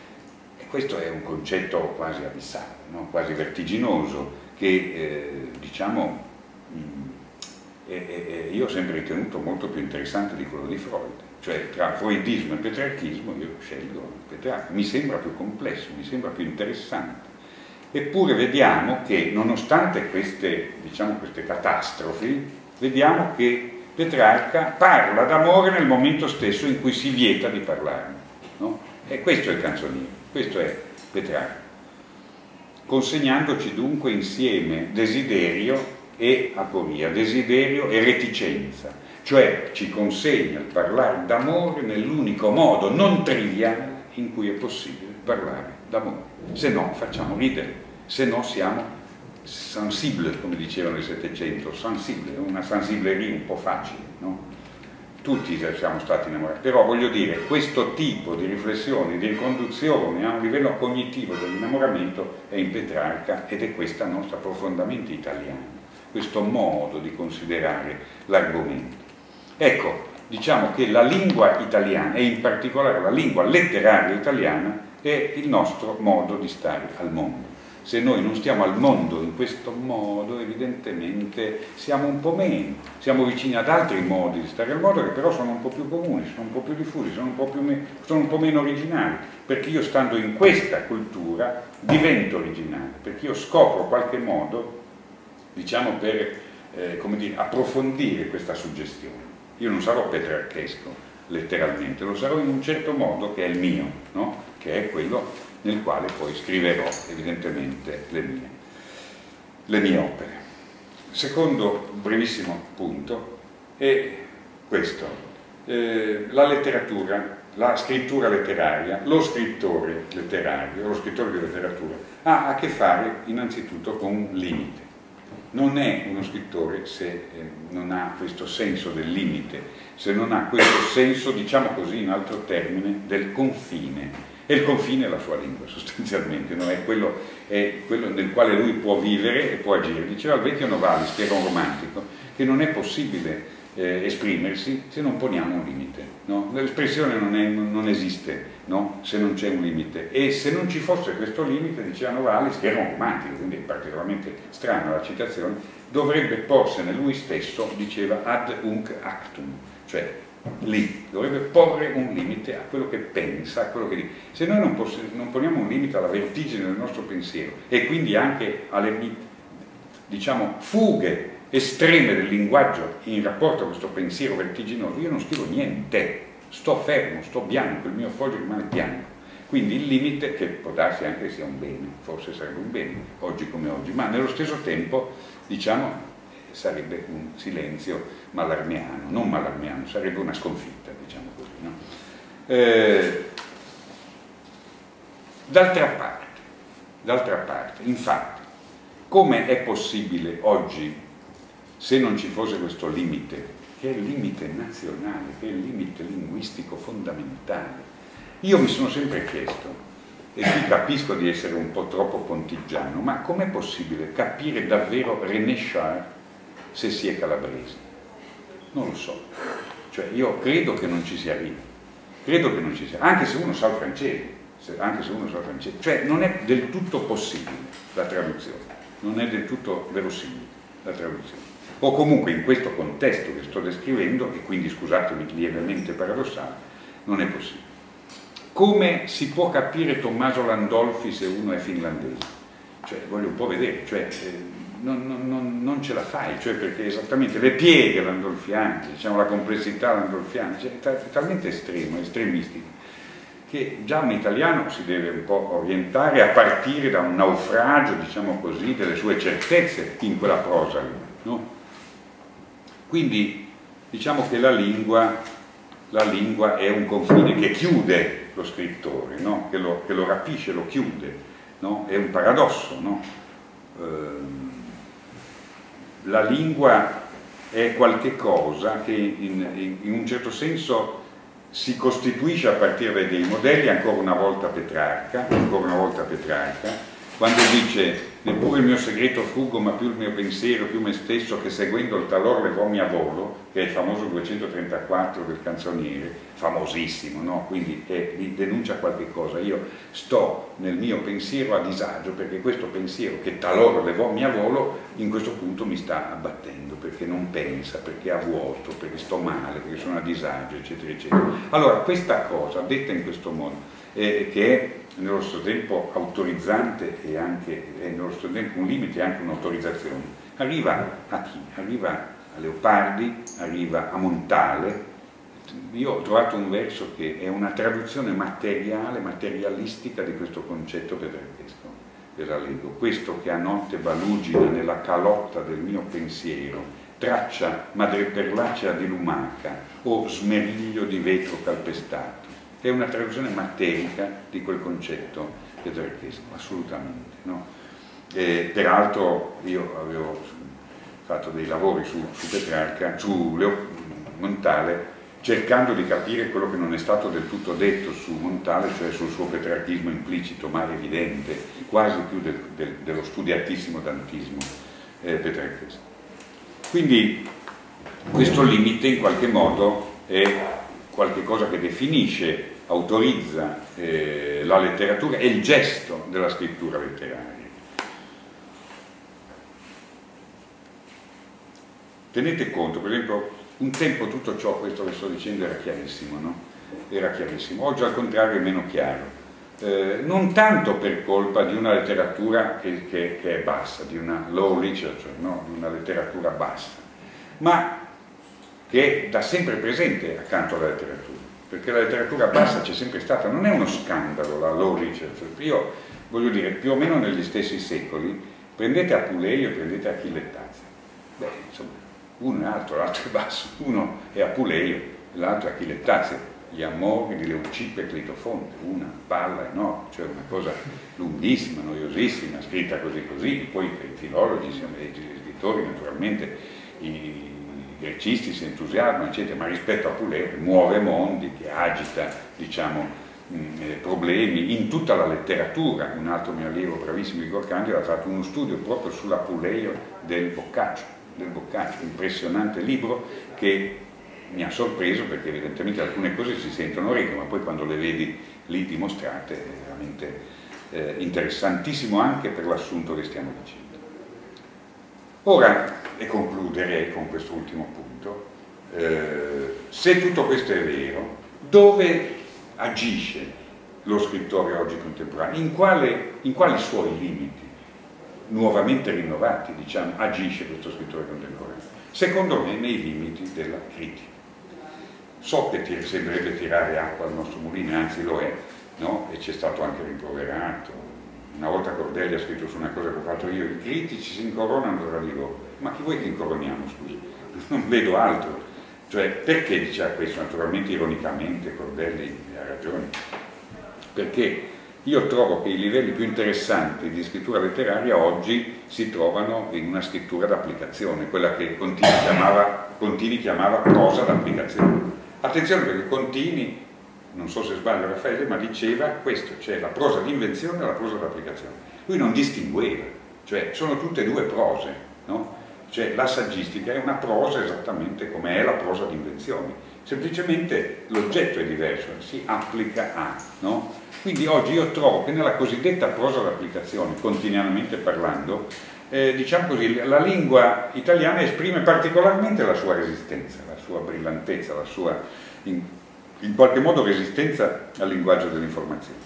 E questo è un concetto quasi abissale, no? Quasi vertiginoso, che eh, diciamo mh, eh, eh, io ho sempre ritenuto molto più interessante di quello di Freud. Cioè tra freudismo e petrarchismo io scelgo Petrarca, mi sembra più complesso, mi sembra più interessante. Eppure vediamo che nonostante queste, diciamo, queste catastrofi, vediamo che Petrarca parla d'amore nel momento stesso in cui si vieta di parlarne, no? E questo è il canzoniere, questo è Petrarca, consegnandoci dunque insieme desiderio e aporia, desiderio e reticenza. Cioè ci consegna il parlare d'amore nell'unico modo non triviale in cui è possibile parlare d'amore. Se no facciamo ridere, se no siamo sensible, come dicevano nel Settecento, sensible, una sensibleria un po' facile, no? Tutti siamo stati innamorati, però voglio dire, questo tipo di riflessione, di riconduzione a un livello cognitivo dell'innamoramento è in Petrarca ed è questa nostra profondamente italiana, questo modo di considerare l'argomento. Ecco, diciamo che la lingua italiana, e in particolare la lingua letteraria italiana, è il nostro modo di stare al mondo. Se noi non stiamo al mondo in questo modo, evidentemente siamo un po' meno, siamo vicini ad altri modi di stare al mondo che però sono un po' più comuni, sono un po' più diffusi, sono un po' più me- sono un po' meno originali, perché io stando in questa cultura divento originale, perché io scopro qualche modo, diciamo, per eh, come dire, approfondire questa suggestione. Io non sarò petrarchesco, letteralmente, lo sarò in un certo modo che è il mio, no? Che è quello nel quale poi scriverò evidentemente le mie, le mie opere. Secondo brevissimo punto è questo, eh, la letteratura, la scrittura letteraria, lo scrittore letterario, lo scrittore di letteratura ha a che fare innanzitutto con un limite. Non è uno scrittore se eh, non ha questo senso del limite, se non ha questo senso, diciamo così in altro termine, del confine. E il confine è la sua lingua, sostanzialmente, no? È, quello, è quello nel quale lui può vivere e può agire. Diceva il vecchio Novalis, che era un romantico, che non è possibile eh, esprimersi se non poniamo un limite, no? L'espressione non, è, non esiste, no? Se non c'è un limite. E se non ci fosse questo limite, diceva Novalis, che era un romantico, quindi è particolarmente strana la citazione, dovrebbe porsene lui stesso, diceva, ad unc actum, cioè lì, dovrebbe porre un limite a quello che pensa, a quello che dice. Se noi non, non poniamo un limite alla vertigine del nostro pensiero e quindi anche alle, diciamo, fughe estreme del linguaggio in rapporto a questo pensiero vertiginoso, io non scrivo niente, sto fermo, sto bianco, il mio foglio rimane bianco. Quindi il limite, che può darsi anche sia un bene, forse sarebbe un bene, oggi come oggi, ma nello stesso tempo, diciamo, sarebbe un silenzio malarmiano, non malarmiano, sarebbe una sconfitta, diciamo così, no? Eh, D'altra parte, d'altra parte, infatti, come è possibile oggi, se non ci fosse questo limite, che è il limite nazionale, che è il limite linguistico fondamentale? Io mi sono sempre chiesto, e qui capisco di essere un po' troppo pontigiano, ma com'è possibile capire davvero René Char se si è calabresi? Non lo so. Cioè, io credo che non ci si arrivi, credo che non ci sia, anche se uno sa il francese, se, anche se uno sa il francese, cioè non è del tutto possibile la traduzione, non è del tutto verosimile la traduzione. O comunque in questo contesto che sto descrivendo, e quindi scusatemi, lievemente paradossale, non è possibile. Come si può capire Tommaso Landolfi se uno è finlandese? Cioè, voglio un po' vedere, cioè, eh, non, non, non ce la fai, cioè, perché esattamente le pieghe landolfiane, diciamo la complessità landolfiana, cioè, è, è talmente estremo, estremistico, che già un italiano si deve un po' orientare a partire da un naufragio, diciamo così, delle sue certezze in quella prosa lì, no? Quindi diciamo che la lingua, la lingua è un confine che chiude lo scrittore, no? che, lo, che lo rapisce, lo chiude, no? È un paradosso, no? Ehm, la lingua è qualche cosa che in, in, in un certo senso si costituisce a partire dai modelli, ancora una volta Petrarca, ancora una volta Petrarca, quando dice neppure il mio segreto fuggo, ma più il mio pensiero, più me stesso, che seguendo il talor levommi a volo, che è il famoso duecentotrentaquattro del canzoniere, famosissimo, no? Quindi è, denuncia qualche cosa. Io sto nel mio pensiero a disagio, perché questo pensiero che talor levommi a volo, in questo punto mi sta abbattendo, perché non pensa, perché ha vuoto, perché sto male, perché sono a disagio, eccetera, eccetera. Allora, questa cosa, detta in questo modo, eh, che è nello stesso tempo autorizzante e anche è nello stesso tempo un limite e anche un'autorizzazione, arriva a chi? Arriva a Leopardi, arriva a Montale. Io ho trovato un verso che è una traduzione materiale, materialistica di questo concetto petrarchesco, ve la leggo: questo che a notte balugina nella calotta del mio pensiero, traccia madreperlacea di lumaca o smeriglio di vetro calpestato. È una traduzione materica di quel concetto petrarchesco, assolutamente, no? E, peraltro io avevo fatto dei lavori su, su Petrarca, su Leo, Montale, cercando di capire quello che non è stato del tutto detto su Montale, cioè sul suo petrarchismo implicito ma evidente, quasi più del, del, dello studiatissimo dantismo eh, petrarchesco. Quindi questo limite in qualche modo è qualche cosa che definisce, autorizza eh, la letteratura e il gesto della scrittura letteraria. Tenete conto, per esempio, un tempo tutto ciò, questo che sto dicendo, era chiarissimo, no? Era chiarissimo. Oggi al contrario è meno chiaro. Eh, non tanto per colpa di una letteratura che, che, che è bassa, di una low literature, no? Di una letteratura bassa, ma che è da sempre presente accanto alla letteratura. Perché la letteratura bassa c'è sempre stata, non è uno scandalo la low literature. Io voglio dire, più o meno negli stessi secoli, prendete Apuleio e prendete Achille Tazio. Beh, insomma, uno è alto, l'altro è basso, uno è Apuleio, l'altro è Achille Tazio, gli amori di Leucippe e Clitofonte, una palla enorme, cioè una cosa lunghissima, noiosissima, scritta così così, poi i filologi, gli scrittori naturalmente, i grecisti si entusiasmano, eccetera, ma rispetto a Apuleio che muove mondi, che agita, diciamo, mh, problemi in tutta la letteratura. Un altro mio allievo bravissimo, Igor Candido, ha fatto uno studio proprio sull'Apuleio del Boccaccio, del Boccaccio, impressionante libro che mi ha sorpreso perché evidentemente alcune cose si sentono ricche, ma poi quando le vedi lì dimostrate è veramente eh, interessantissimo anche per l'assunto che stiamo dicendo. Ora, e concluderei con quest'ultimo punto, eh, se tutto questo è vero, dove agisce lo scrittore oggi contemporaneo? In, quale, in quali suoi limiti, nuovamente rinnovati, diciamo, agisce questo scrittore contemporaneo? Secondo me nei limiti della critica. So che ti sembrerebbe tirare acqua al nostro mulino, anzi lo è, no? E c'è stato anche rimproverato. Una volta Cordelli ha scritto su una cosa che ho fatto io: i critici si incoronano tra di loro. Ma chi vuoi che incoroniamo, scusi? Non vedo altro. Cioè, perché diceva questo? Naturalmente ironicamente, Cordelli ha ragione. Perché Io trovo che i livelli più interessanti di scrittura letteraria oggi si trovano in una scrittura d'applicazione, quella che Contini chiamava, Contini chiamava prosa d'applicazione. Attenzione, perché Contini, non so se sbaglio Raffaele, ma diceva questo, cioè la prosa di invenzione e la prosa d'applicazione. Lui non distingueva, cioè sono tutte e due prose, no? Cioè la saggistica è una prosa esattamente come è la prosa di invenzione, semplicemente l'oggetto è diverso, si applica a, no? Quindi oggi io trovo che nella cosiddetta prosa d'applicazione, quotidianamente parlando, eh, diciamo così, la lingua italiana esprime particolarmente la sua resistenza, la sua brillantezza, la sua, in, in qualche modo, resistenza al linguaggio dell'informazione.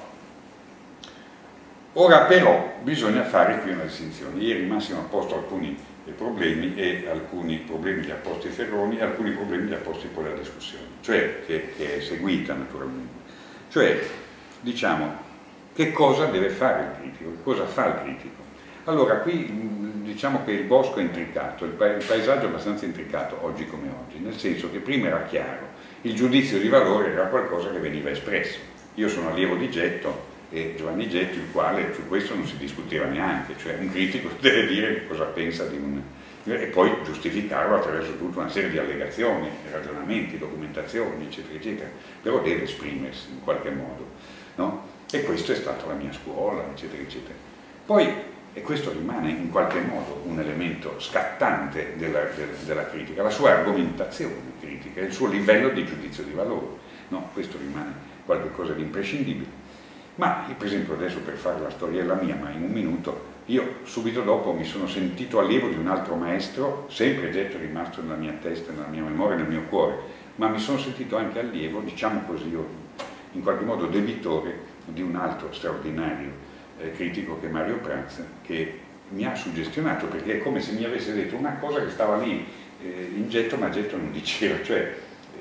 Ora però bisogna fare qui una distinzione. Ieri Massimo ha posto alcuni problemi, e alcuni problemi li ha posti Ferroni e alcuni problemi li ha posti poi la discussione, cioè che, che è seguita naturalmente. Cioè, diciamo, che cosa deve fare il critico, che cosa fa il critico. Allora, qui diciamo che il bosco è intricato, il, pa il paesaggio è abbastanza intricato oggi come oggi, nel senso che prima era chiaro, il giudizio di valore era qualcosa che veniva espresso. Io sono allievo di Getto, e Giovanni Getto, il quale su questo non si discuteva neanche, cioè un critico deve dire cosa pensa di un... e poi giustificarlo attraverso tutta una serie di allegazioni, ragionamenti, documentazioni, eccetera, eccetera, però deve esprimersi in qualche modo, no? E questa è stata la mia scuola, eccetera, eccetera. Poi, e questo rimane in qualche modo un elemento scattante della, della, della critica, la sua argomentazione critica, il suo livello di giudizio di valore, no? Questo rimane qualcosa di imprescindibile. Ma io, per esempio, adesso per fare la storiella mia, ma in un minuto, io subito dopo mi sono sentito allievo di un altro maestro, sempre Getto è rimasto nella mia testa, nella mia memoria, nel mio cuore, ma mi sono sentito anche allievo, diciamo così, io, in qualche modo debitore di un altro straordinario eh, critico che è Mario Prats, che mi ha suggestionato, perché è come se mi avesse detto una cosa che stava lì eh, in Getto, ma Getto non diceva, cioè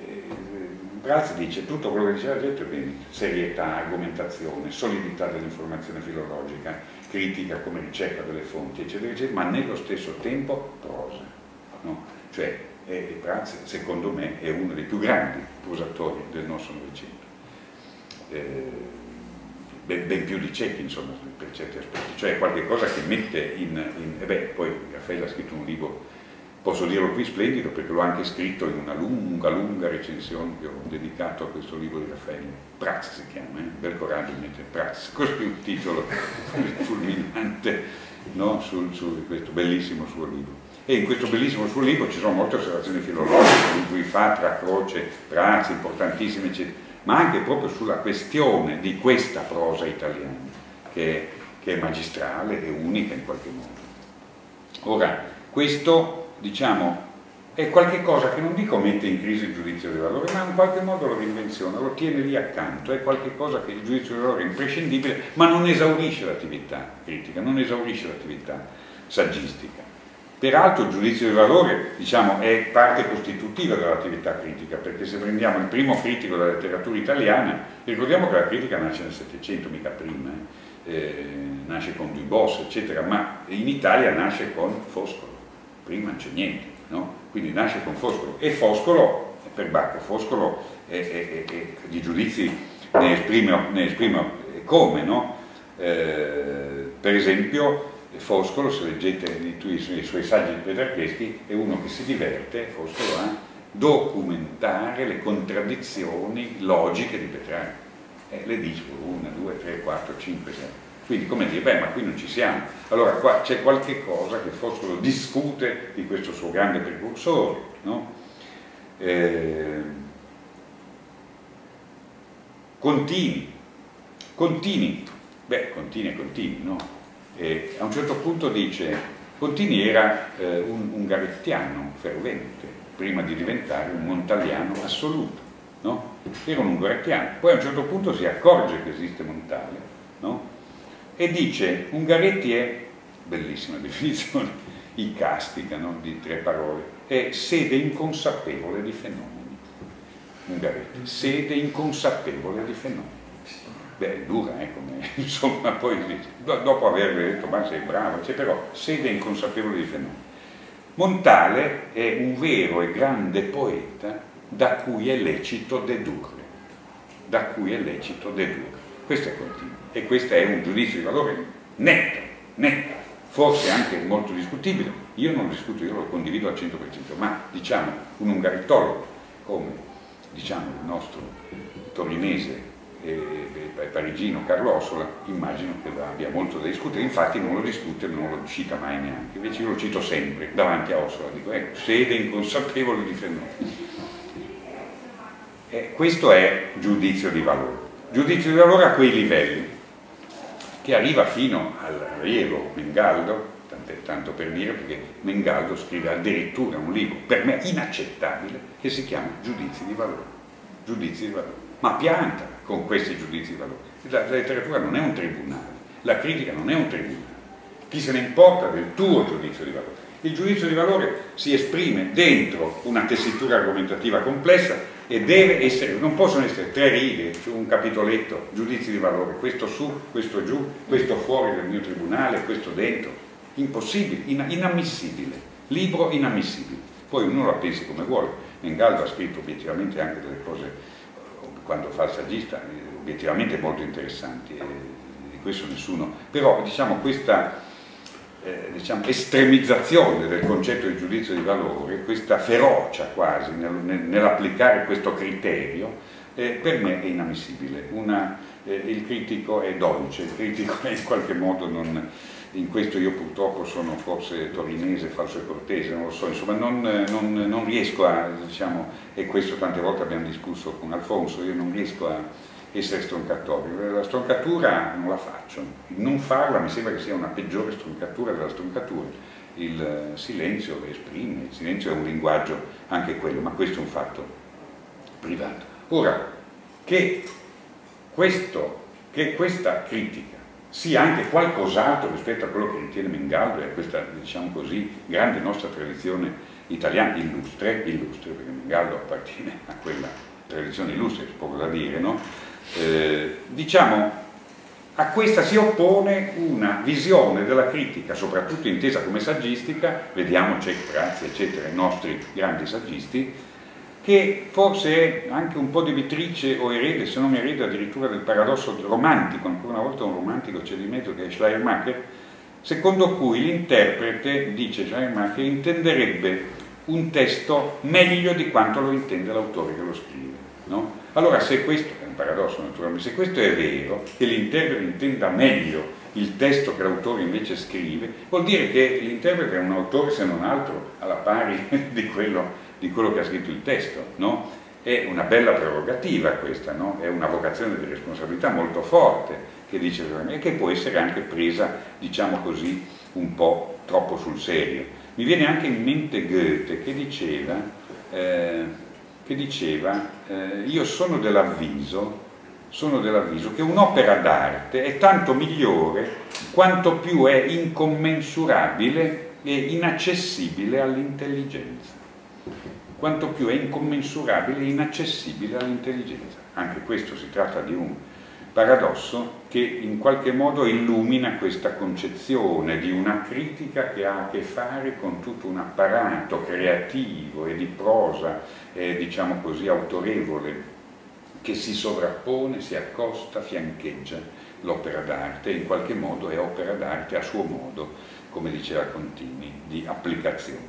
Prats dice tutto quello che diceva Getto, quindi serietà, argomentazione, solidità dell'informazione filologica, critica come ricerca delle fonti, eccetera, eccetera, ma nello stesso tempo prosa, no? Cioè, e Prats, secondo me, è uno dei più grandi prosatori del nostro Novecento, eh, ben, ben più di Cecchi, insomma, per certi aspetti, cioè qualche cosa che mette in... in e beh, poi Raffaele ha scritto un libro, posso dirlo qui, splendido, perché l'ho anche scritto in una lunga, lunga recensione che ho dedicato a questo libro di Raffaele. Prats si chiama, eh? Bel coraggio di mettere Prats, così un titolo fulminante, no? su, su questo bellissimo suo libro. E in questo bellissimo suo libro ci sono molte osservazioni filologiche, in cui fa tra Croce, Prats, importantissime, eccetera, ma anche proprio sulla questione di questa prosa italiana, che è, che è magistrale e unica in qualche modo. Ora, questo, diciamo, è qualche cosa che non dico mette in crisi il giudizio di valore, ma in qualche modo lo reinvenziona, lo tiene lì accanto, è qualche cosa che il giudizio di valore è imprescindibile, ma non esaurisce l'attività critica, non esaurisce l'attività saggistica. Peraltro il giudizio di valore, diciamo, è parte costitutiva dell'attività critica, perché se prendiamo il primo critico della letteratura italiana, ricordiamo che la critica nasce nel Settecento, mica prima, eh, eh, nasce con Dubos, eccetera, ma in Italia nasce con Foscolo. Prima non c'è niente, no? Quindi nasce con Foscolo, e Foscolo, per Bacco, Foscolo è, è, è, è, di giudizi ne esprime, ne esprime come, no? Eh, per esempio Foscolo, se leggete i, i, i suoi saggi petrarcheschi, è uno che si diverte, Foscolo, a documentare le contraddizioni logiche di Petrarca, eh, le dice una, due, tre, quattro, cinque, sei. Quindi, come dire, beh, ma qui non ci siamo. Allora, qua c'è qualche cosa che Foscolo discute di questo suo grande precursore, no? Eh, Contini. Contini, beh, Contini è Contini, no? E a un certo punto dice, Contini era eh, un ungarettiano fervente, prima di diventare un montaliano assoluto, no? Era un ungarettiano. Poi a un certo punto si accorge che esiste Montale, no? E dice, Ungaretti è, bellissima definizione, icastica, no? Di tre parole, è sede inconsapevole di fenomeni. Ungaretti, sede inconsapevole di fenomeni. Beh, dura, eh, come, insomma, poi dopo aver detto, ma sei bravo, cioè, però sede inconsapevole di fenomeni. Montale è un vero e grande poeta da cui è lecito dedurre, da cui è lecito dedurre. questo è continuo e questo è un giudizio di valore netto, netto, forse anche molto discutibile. Io non lo discuto, io lo condivido al cento per cento, ma diciamo un ungarittologo come diciamo il nostro torinese e parigino Carlo Ossola, immagino che abbia molto da discutere, infatti non lo discute, non lo cita mai neanche, invece io lo cito sempre davanti a Ossola, dico ecco, sede inconsapevole di Fenolfi. Eh, questo è giudizio di valore, giudizio di valore a quei livelli, che arriva fino al rilievo Mengaldo, tanto per dire, perché Mengaldo scrive addirittura un libro per me inaccettabile che si chiama Giudizi di valore, giudizi di valore, ma pianta con questi giudizi di valore. La, la letteratura non è un tribunale, la critica non è un tribunale, chi se ne importa del tuo giudizio di valore? Il giudizio di valore si esprime dentro una tessitura argomentativa complessa e deve essere, non possono essere tre righe su un capitoletto, giudizi di valore, questo su, questo giù, questo fuori dal mio tribunale, questo dentro, impossibile, in, inammissibile, libro inammissibile. Poi ognuno la pensi come vuole. Mengaldo ha scritto obiettivamente anche delle cose, quando fa il saggista, obiettivamente molto interessanti, e di questo nessuno, però diciamo questa eh, diciamo, estremizzazione del concetto di giudizio di valore, questa ferocia quasi nel, nel, nell'applicare questo criterio, eh, per me è inammissibile. Una, eh, il critico è dolce, il critico è in qualche modo non... In questo io purtroppo sono forse torinese, falso e cortese, non lo so, insomma non, non, non riesco a, diciamo, e questo tante volte abbiamo discusso con Alfonso, io non riesco a essere stroncatorio, la stroncatura non la faccio, non farla mi sembra che sia una peggiore stroncatura della stroncatura, il silenzio lo esprime, il silenzio è un linguaggio anche quello, ma questo è un fatto privato. Ora, che, questo, che questa critica sia anche qualcos'altro rispetto a quello che ritiene Mengaldo e a questa, diciamo così, grande nostra tradizione italiana, illustre, illustre, perché Mengaldo appartiene a quella tradizione illustre, c'è poco da dire, no? Eh, diciamo, a questa si oppone una visione della critica, soprattutto intesa come saggistica, vediamo Cech, Brazzi, eccetera, i nostri grandi saggisti, che forse è anche un po' debitrice o erede, se non erede addirittura del paradosso romantico, ancora una volta un romantico c'è di mezzo che è Schleiermacher, secondo cui l'interprete, dice Schleiermacher, intenderebbe un testo meglio di quanto lo intende l'autore che lo scrive, no? Allora se questo, è un paradosso naturalmente, se questo è vero, che l'interprete intenda meglio il testo che l'autore invece scrive, vuol dire che l'interprete è un autore se non altro alla pari di quello di quello che ha scritto il testo, no? È una bella prerogativa questa, no? È una vocazione di responsabilità molto forte che dice e che può essere anche presa, diciamo così, un po' troppo sul serio. Mi viene anche in mente Goethe che diceva, eh, che diceva eh, io sono dell'avviso sono dell'avviso che un'opera d'arte è tanto migliore quanto più è incommensurabile e inaccessibile all'intelligenza. Quanto più è incommensurabile e inaccessibile all'intelligenza. Anche questo si tratta di un paradosso che in qualche modo illumina questa concezione di una critica che ha a che fare con tutto un apparato creativo e di prosa, eh, diciamo così, autorevole, che si sovrappone, si accosta, fiancheggia l'opera d'arte e in qualche modo è opera d'arte a suo modo, come diceva Contini, di applicazione.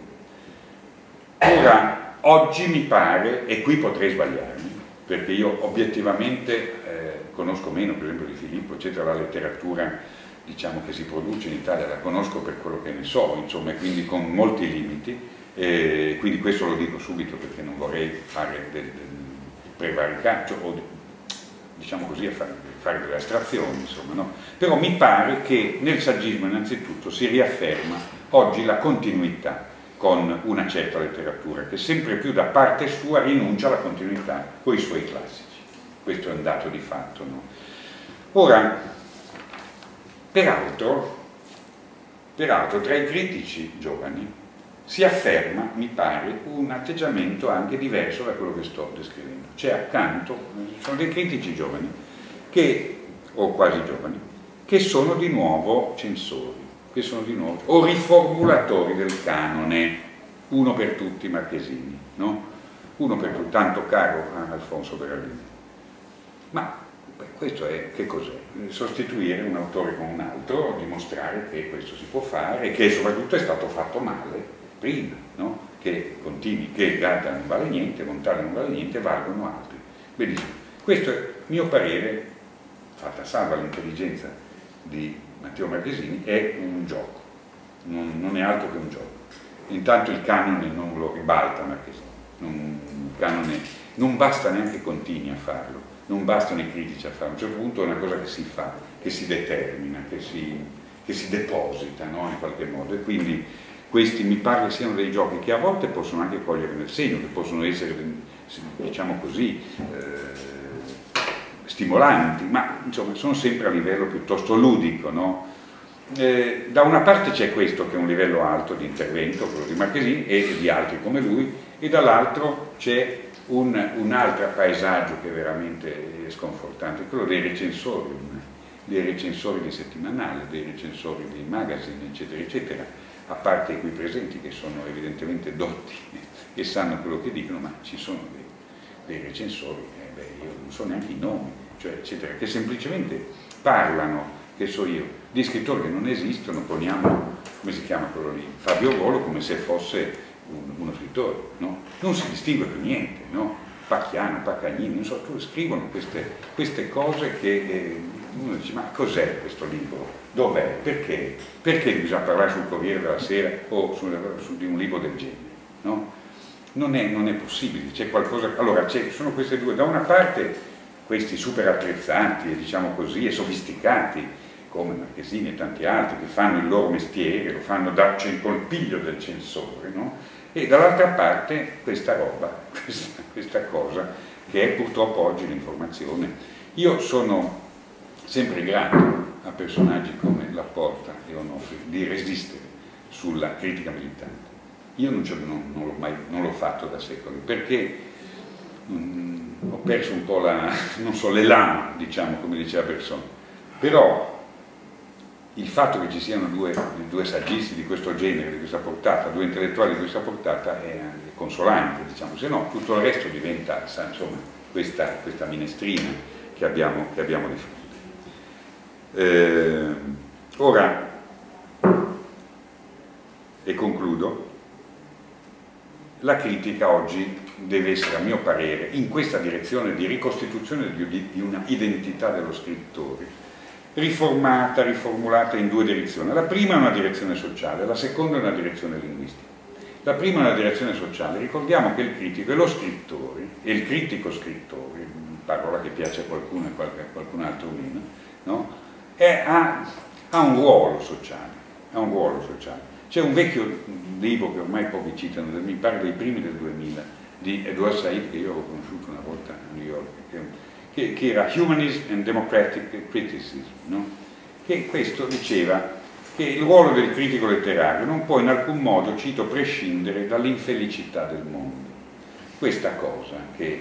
Ora, oggi mi pare, e qui potrei sbagliarmi, perché io obiettivamente eh, conosco meno, per esempio, di Filippo, eccetera, la letteratura, diciamo, che si produce in Italia, la conosco per quello che ne so, insomma, e quindi con molti limiti, e quindi questo lo dico subito perché non vorrei fare del, del prevaricaccio o, diciamo così, a fare, fare delle astrazioni, insomma, no? Però mi pare che nel saggismo innanzitutto si riafferma oggi la continuità con una certa letteratura che sempre più da parte sua rinuncia alla continuità con i suoi classici. Questo è un dato di fatto, no? Ora, peraltro, peraltro tra i critici giovani si afferma, mi pare, un atteggiamento anche diverso da quello che sto descrivendo. C'è accanto, ci sono dei critici giovani, che, o quasi giovani, che sono di nuovo censori, che sono di nuovo, o riformulatori del canone, uno per tutti Marchesini, no? Uno per tutti, tanto caro a Alfonso Berardini. Ma Beh, questo è, che cos'è? Sostituire un autore con un altro, dimostrare che questo si può fare e che soprattutto è stato fatto male prima, no? Che continui, che Gadda non vale niente, Montale non vale niente, valgono altri. Benissimo. Questo è mio parere, fatta salva l'intelligenza di Matteo Marchesini, è un gioco, non, non è altro che un gioco. Intanto il canone non lo ribalta Marchesini, non, il canone non basta neanche continui a farlo, non bastano i critici a farlo, a un certo punto è una cosa che si fa, che si determina, che si, che si deposita, no? In qualche modo, e quindi questi mi pare siano dei giochi che a volte possono anche cogliere nel segno, che possono essere, diciamo così, eh, stimolanti, ma insomma sono sempre a livello piuttosto ludico, no? Eh, da una parte c'è questo che è un livello alto di intervento, quello di Marchesini e di altri come lui, e dall'altro c'è un, un altro paesaggio che è veramente sconfortante, quello dei recensori, dei recensori di settimanale, dei recensori di magazine, eccetera, eccetera, a parte i qui presenti che sono evidentemente dotti e sanno quello che dicono, ma ci sono dei, dei recensori, eh, beh, io non so neanche i nomi, cioè, eccetera, che semplicemente parlano, che so io, di scrittori che non esistono, poniamo, come si chiama quello lì, Fabio Volo, come se fosse un, uno scrittore, no? Non si distingue più niente, no? Pacchiano, Paccagnini, non so, scrivono queste, queste cose che eh, uno dice, ma cos'è questo libro? Dov'è? Perché? Perché bisogna parlare sul Corriere della Sera o su, su, di un libro del genere, no? Non è, non è possibile, c'è qualcosa, allora sono queste due, da una parte questi super attrezzati e diciamo così, e sofisticati, come Marchesini e tanti altri, che fanno il loro mestiere, lo fanno da col piglio del censore, no? E dall'altra parte questa roba, questa, questa cosa, che è purtroppo oggi l'informazione. Io sono sempre grato a personaggi come Laporta e Onofri di resistere sulla critica militante. Io non, non, non l'ho mai non l'ho fatto da secoli, perché um, ho perso un po' la, non so, l'elan, diciamo, come diceva Persone, però il fatto che ci siano due, due saggisti di questo genere, di questa portata, due intellettuali di questa portata è consolante, diciamo, se no tutto il resto diventa, insomma, questa, questa minestrina che abbiamo, che abbiamo di fronte. Eh, ora, e concludo, la critica oggi deve essere, a mio parere, in questa direzione di ricostituzione di, di una identità dello scrittore, riformata, riformulata in due direzioni. La prima è una direzione sociale, la seconda è una direzione linguistica. La prima è una direzione sociale. Ricordiamo che il critico e lo scrittore, e il critico scrittore, parola che piace a qualcuno e a qualcun altro meno, no? è, ha, ha un ruolo sociale, ha un ruolo sociale. C'è un vecchio libro che ormai pochi citano, mi pare dei primi del duemila, di Edward Said, che io ho conosciuto una volta a New York, che Che, che era Humanism and Democratic Criticism, no? Che questo diceva che il ruolo del critico letterario non può in alcun modo, cito, prescindere dall'infelicità del mondo. Questa cosa che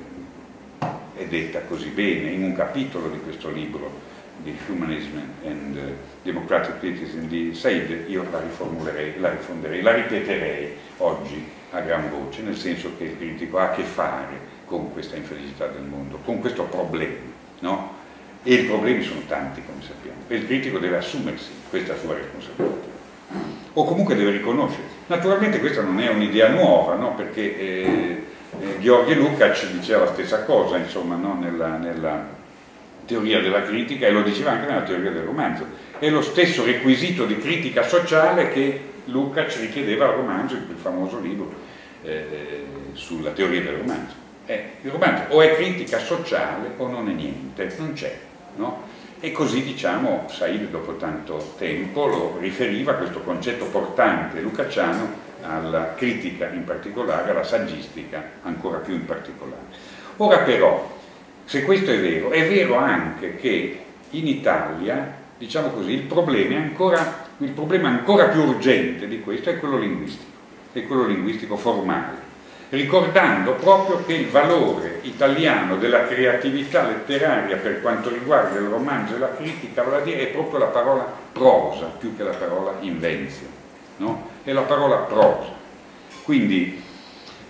è detta così bene in un capitolo di questo libro di Humanism and Democratic Criticism di Said, io la riformulerei, la rifonderei, la ripeterei oggi a gran voce, nel senso che il critico ha a che fare con questa infelicità del mondo, con questo problema, no? E i problemi sono tanti, come sappiamo, e il critico deve assumersi questa sua responsabilità, o comunque deve riconoscere. Naturalmente questa non è un'idea nuova, no? Perché eh, eh, George Lukács diceva la stessa cosa, insomma, no? nella, nella teoria della critica, e lo diceva anche nella teoria del romanzo. È lo stesso requisito di critica sociale che Lukács richiedeva al romanzo, in quel famoso libro eh, sulla teoria del romanzo. Eh, il romanzo o è critica sociale o non è niente, non c'è, no? E così, diciamo, Said dopo tanto tempo lo riferiva a questo concetto portante lucacciano alla critica in particolare, alla saggistica ancora più in particolare. Ora però, se questo è vero, è vero anche che in Italia, diciamo così, il problema è ancora, il problema ancora più urgente di questo è quello linguistico, è quello linguistico formale, ricordando proprio che il valore italiano della creatività letteraria per quanto riguarda il romanzo e la critica, vale a dire, è proprio la parola prosa più che la parola invenzione, no? È la parola prosa. Quindi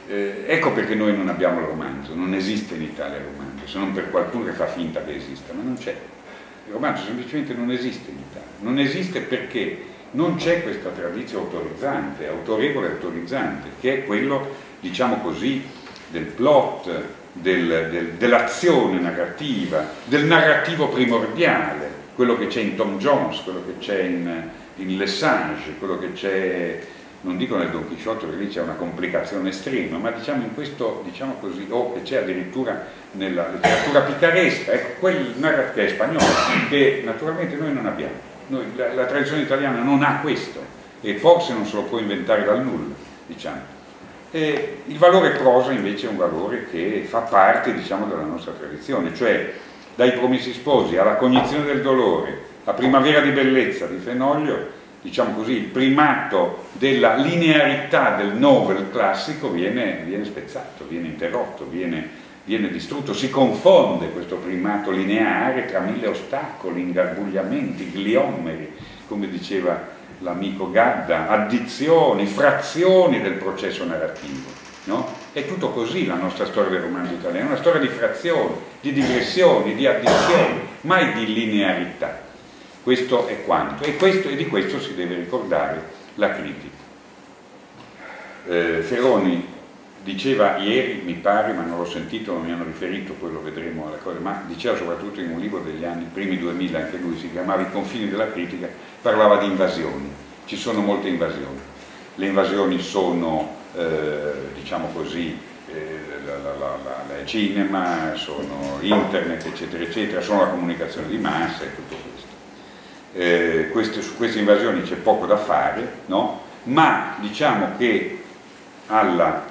Eh, ecco perché noi non abbiamo il romanzo, non esiste in Italia il romanzo, se non per qualcuno che fa finta che esista, ma non c'è. Il romanzo semplicemente non esiste in Italia, non esiste perché non c'è questa tradizione autorizzante, autorevole e autorizzante, che è quello, diciamo così, del plot, del, del, dell'azione narrativa, del narrativo primordiale, quello che c'è in Tom Jones, quello che c'è in, in Lesage, quello che c'è, non dico nel Don Chisciotte perché lì c'è una complicazione estrema, ma diciamo in questo, diciamo così, o che c'è addirittura nella letteratura picaresca, ecco, quel narrativo che è spagnolo, che naturalmente noi non abbiamo. Noi, la, la tradizione italiana non ha questo, e forse non se lo può inventare dal nulla, diciamo. E il valore prosa invece è un valore che fa parte, diciamo, della nostra tradizione, cioè dai Promessi Sposi alla Cognizione del dolore, a Primavera di bellezza di Fenoglio, diciamo così, il primato della linearità del novel classico viene, viene spezzato, viene interrotto, viene, viene distrutto, si confonde questo primato lineare tra mille ostacoli, ingarbugliamenti, gliommeri, come diceva l'amico Gadda, addizioni, frazioni del processo narrativo, no? È tutto così la nostra storia del romanzo italiano, è una storia di frazioni, di digressioni, di addizioni, mai di linearità. Questo è quanto, e, questo, e di questo si deve ricordare la critica. Eh, Ferroni diceva ieri, mi pare, ma non l'ho sentito, non mi hanno riferito, poi lo vedremo alla cosa, ma diceva soprattutto in un libro degli anni primi duemila, anche lui si chiamava I confini della critica, parlava di invasioni. Ci sono molte invasioni. Le invasioni sono, eh, diciamo così, eh, la, la, la, la, la cinema, sono internet, eccetera, eccetera, sono la comunicazione di massa e tutto questo. Eh, queste, su queste invasioni c'è poco da fare, no? Ma diciamo che alla,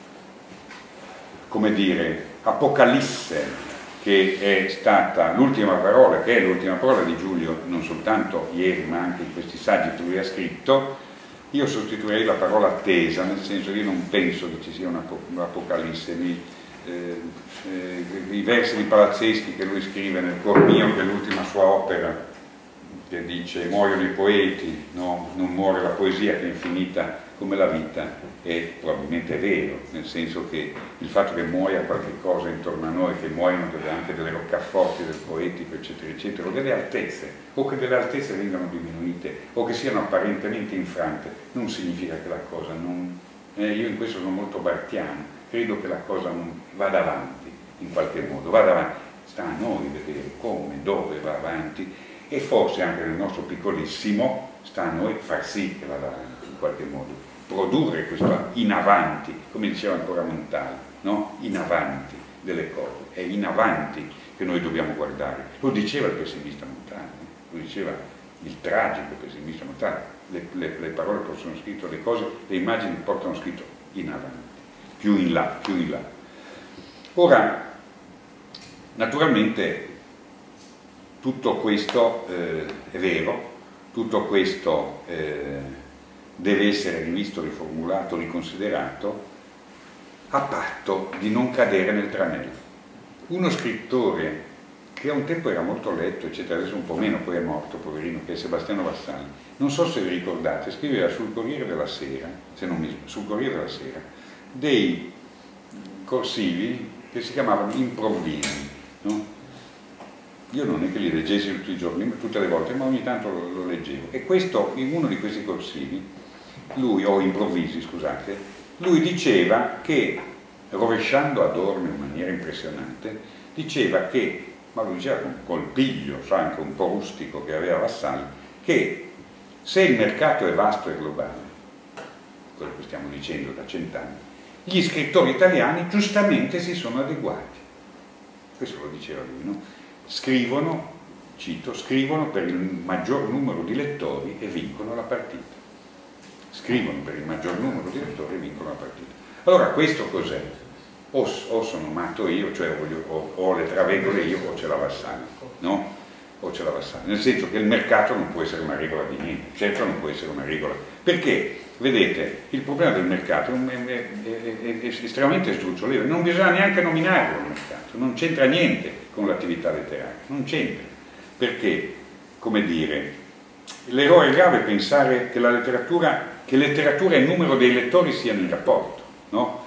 come dire, Apocalisse, che è stata l'ultima parola, che è l'ultima parola di Giulio, non soltanto ieri ma anche in questi saggi che lui ha scritto, io sostituirei la parola attesa, nel senso che io non penso che ci sia un'Apocalisse. Eh, eh, i versi di Palazzeschi che lui scrive nel Cor mio, che è l'ultima sua opera, che dice muoiono i poeti, no? Non muore la poesia che è infinita come la vita, è probabilmente vero, nel senso che il fatto che muoia qualche cosa intorno a noi, che muoiono anche delle roccaforti del poetico, eccetera, eccetera, o delle altezze, o che delle altezze vengano diminuite, o che siano apparentemente infrante, non significa che la cosa non... Eh, io in questo sono molto bartiano, credo che la cosa non vada avanti, in qualche modo, vada avanti, sta a noi vedere come, dove va avanti, e forse anche nel nostro piccolissimo sta a noi far sì che vada avanti in qualche modo, produrre questo in avanti, come diceva ancora Montale, no? In avanti delle cose, è in avanti che noi dobbiamo guardare. Lo diceva il pessimista Montale, lo diceva il tragico pessimista Montale, le, le, le parole possono scritto, le cose, le immagini portano scritto in avanti, più in là, più in là. Ora, naturalmente, tutto questo eh, è vero, tutto questo eh, deve essere rivisto, riformulato, riconsiderato, a patto di non cadere nel tranello. Uno scrittore che a un tempo era molto letto, eccetera, adesso un po' meno, poi è morto, poverino, che è Sebastiano Vassalli, non so se vi ricordate, scriveva sul Corriere della Sera, se non mi, sul Corriere della Sera, dei corsivi che si chiamavano improvvisi, no? Io non è che li leggessi tutti i giorni, tutte le volte, ma ogni tanto lo, lo leggevo. E questo, in uno di questi corsivi, lui, o improvvisi, scusate, lui diceva che, rovesciando Adorno in maniera impressionante, diceva che, ma lo diceva con col piglio, so, anche un po' rustico che aveva Vassalli, che se il mercato è vasto e globale, quello che stiamo dicendo da cent'anni, gli scrittori italiani giustamente si sono adeguati. Questo lo diceva lui, no? Scrivono, cito, scrivono per il maggior numero di lettori e vincono la partita. Scrivono per il maggior numero di lettori e vincono la partita. Allora questo cos'è? O, o sono matto io, cioè voglio, o, o le travegole io, o ce la Vassalli, no? O ce la Vassalli. Nel senso che il mercato non può essere una regola di niente, certo non può essere una regola. Perché, vedete, il problema del mercato è, è, è, è estremamente sdrucciolevole, non bisogna neanche nominarlo il mercato, non c'entra niente con l'attività letteraria, non c'entra, perché, come dire, l'errore grave è pensare che la letteratura, che letteratura e il numero dei lettori siano in rapporto, no?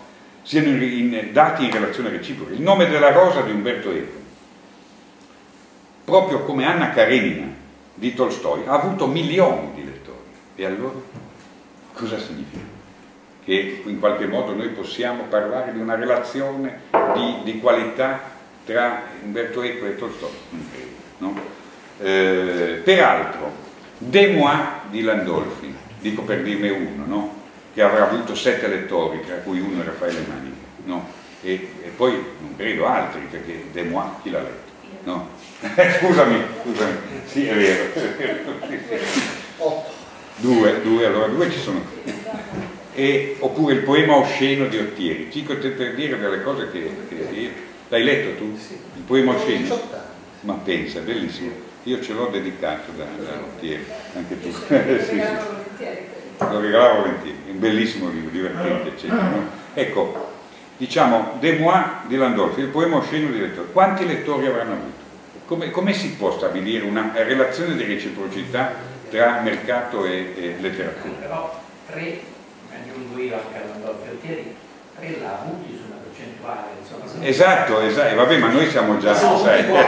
siano in, in, dati in relazione reciproca. Il nome della rosa di Umberto Eco, proprio come Anna Karenina di Tolstoi, ha avuto milioni di lettori. E allora cosa significa? Che in qualche modo noi possiamo parlare di una relazione di, di qualità tra Umberto Eco e Tolstoi? Non credo, no? Eh, peraltro, De Moi di Landolfi, dico per dirne uno, no? Che avrà avuto sette lettori, tra cui uno era Raffaele Maniche, no? e, e poi non credo altri, perché De Moi chi l'ha letto? No? scusami, scusami, sì è vero, sì, sì. Due, due, allora due ci sono. E, oppure il poema osceno di Ottieri, dico per dire delle cose che, che l'hai letto tu? Il poema osceno? Ma pensa, bellissimo, io ce l'ho dedicato da, da Ottieri, anche tu. sì, sì. Lo regalavo volentieri, è un bellissimo libro, divertente, eccetera, no? Ecco, diciamo, De Moi di Landolfi, il poema osceno di lettori, quanti lettori avranno avuto? Come, come si può stabilire una relazione di reciprocità tra mercato e, e letteratura? Però tre, aggiungo io anche a Landolfi Ottieri, tre l'ha avuti su una percentuale, insomma. Esatto, esatto, vabbè, ma noi siamo già, sai. Non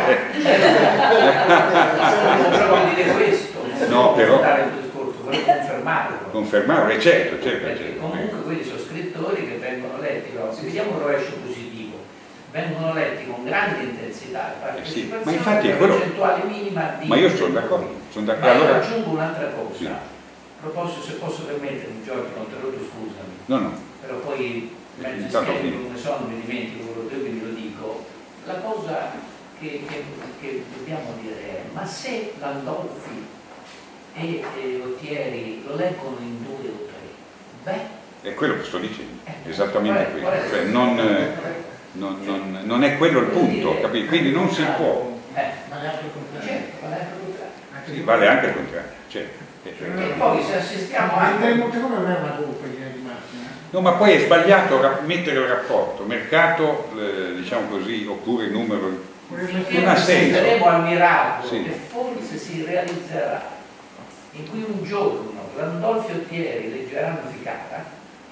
voglio dire questo, no, però vorrei confermarlo. Confermarlo, è certo, certo, perché certo. comunque quelli sono scrittori che vengono letti, però, se vediamo un rovescio positivo, vengono letti con grande intensità, eh sì, ma infatti è quello. Percentuale minima di... Ma io sono d'accordo. Sono ma allora... io aggiungo un'altra cosa. Sì. A proposito, se posso permettermi, Giorgio, non te lo scusami. No, no. Però poi mezzo schemi come sono, mi dimentico quello che vi lo dico. La cosa che, che, che dobbiamo dire è, ma se Landolfi e, e Ottieri lo leggono in due o tre, beh... È quello che sto dicendo, eh, esattamente quello. Cioè, non, non, non, non è quello il punto, capito? Quindi non si può. Eh, vale anche il contrario. Certo, vale anche il contrario. Sì, vale anche il contrario, certo. E poi se assistiamo anche... non è una colpa di Massimo. No, ma poi è sbagliato mettere il rapporto mercato, eh, diciamo così, oppure numero. Non ha senso. Saremo al miracolo sì. che forse si realizzerà, in cui un giorno Landolfi Ottieri leggeranno Ficara,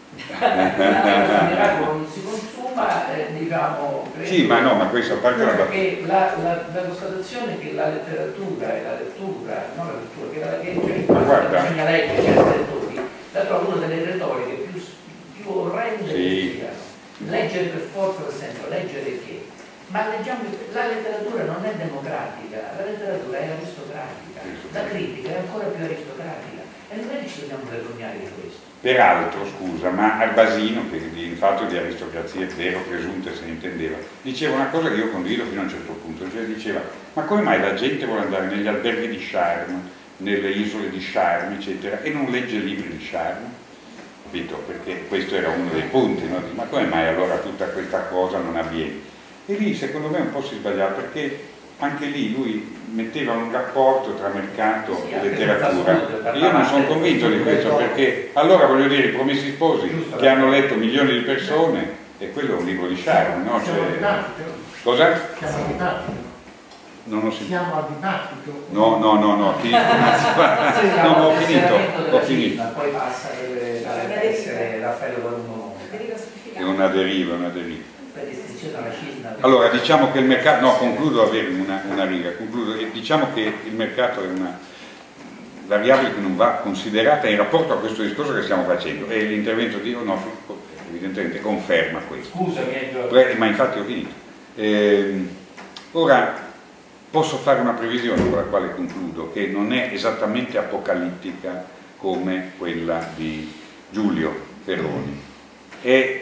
il miracolo non si consuma, eh, diciamo... Sì, ma no, ma questo a parte la perché la, la, la constatazione che la letteratura e la lettura, non la lettura, che la lettura, cioè, bisogna leggere certi lettori, la trovo una delle retoriche più, più orrende sì. che siano. Leggere per forza del senso, leggere che? Ma leggiamo, la letteratura non è democratica, la letteratura è aristocratica, la critica è ancora più aristocratica e non è che ci dobbiamo vergognare di questo. Peraltro, scusa, ma Arbasino, che il fatto di aristocrazia è vero, presunta se ne intendeva, diceva una cosa che io condivido fino a un certo punto, cioè diceva, ma come mai la gente vuole andare negli alberghi di Charme, nelle isole di Charme, eccetera, e non legge libri di Charme? Capito? Perché questo era uno dei punti, no? Ma come mai allora tutta questa cosa non avviene? E lì secondo me un po' si sbagliava, perché anche lì lui metteva un rapporto tra mercato sì, e letteratura. Io non sono convinto di questo, perché allora voglio dire, i Promessi Sposi Giusto, che hanno letto milioni di persone, e quello è un libro di Charme, no? Cioè... Cosa? Siamo al dibattito. Non ho sentito. Siamo al dibattito. No, no, no, no, ti... no, ho finito, ho finito. Poi passa ad essere Raffaele Guarumone. È una deriva, una deriva. Allora, diciamo che il mercato, no, concludo a avere una, una riga, concludo, diciamo che il mercato è una variabile che non va considerata in rapporto a questo discorso che stiamo facendo, e l'intervento di Onofri evidentemente conferma questo. Scusami, ma infatti ho finito. Eh, ora, posso fare una previsione con la quale concludo, che non è esattamente apocalittica come quella di Giulio Ferroni. È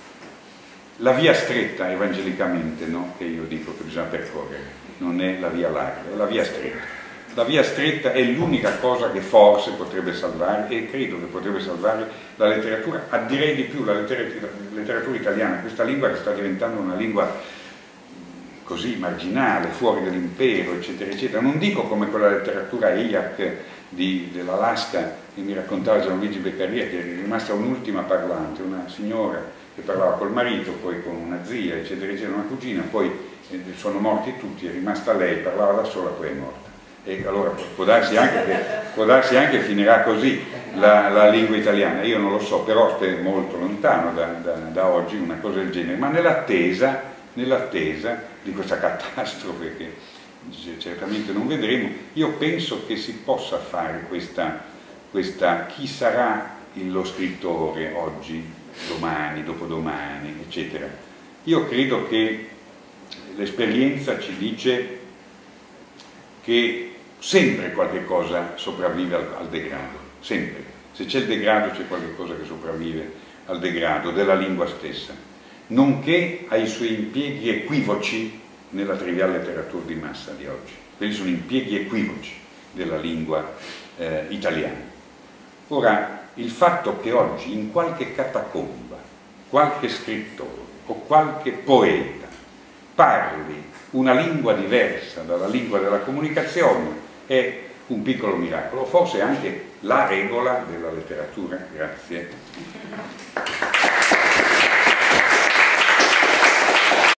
la via stretta evangelicamente, no? Che io dico che bisogna percorrere, non è la via larga, è la via stretta. La via stretta è l'unica cosa che forse potrebbe salvare, e credo che potrebbe salvare la letteratura, ah, direi di più, la letteratura, la letteratura italiana, questa lingua che sta diventando una lingua così marginale, fuori dall'impero, eccetera, eccetera. Non dico come quella letteratura E I A C dell'Alaska che mi raccontava Gianluigi Beccaria, che è rimasta un'ultima parlante, una signora che parlava col marito, poi con una zia, eccetera, eccetera, una cugina, poi eh, sono morti tutti, è rimasta lei, parlava da sola, poi è morta. E allora può darsi anche che, può darsi anche che finirà così, la, la lingua italiana, io non lo so, però è molto lontano da, da, da oggi una cosa del genere, ma nell'attesa nell'attesa di questa catastrofe che certamente non vedremo, io penso che si possa fare questa, questa chi sarà lo scrittore oggi, domani, dopodomani, eccetera. Io credo che l'esperienza ci dice che sempre qualche cosa sopravvive al, al degrado, sempre. Se c'è il degrado c'è qualche cosa che sopravvive al degrado della lingua stessa, nonché ai suoi impieghi equivoci nella triviale letteratura di massa di oggi. Quelli sono impieghi equivoci della lingua eh, italiana. Ora, il fatto che oggi in qualche catacomba qualche scrittore o qualche poeta parli una lingua diversa dalla lingua della comunicazione è un piccolo miracolo, forse anche la regola della letteratura. Grazie.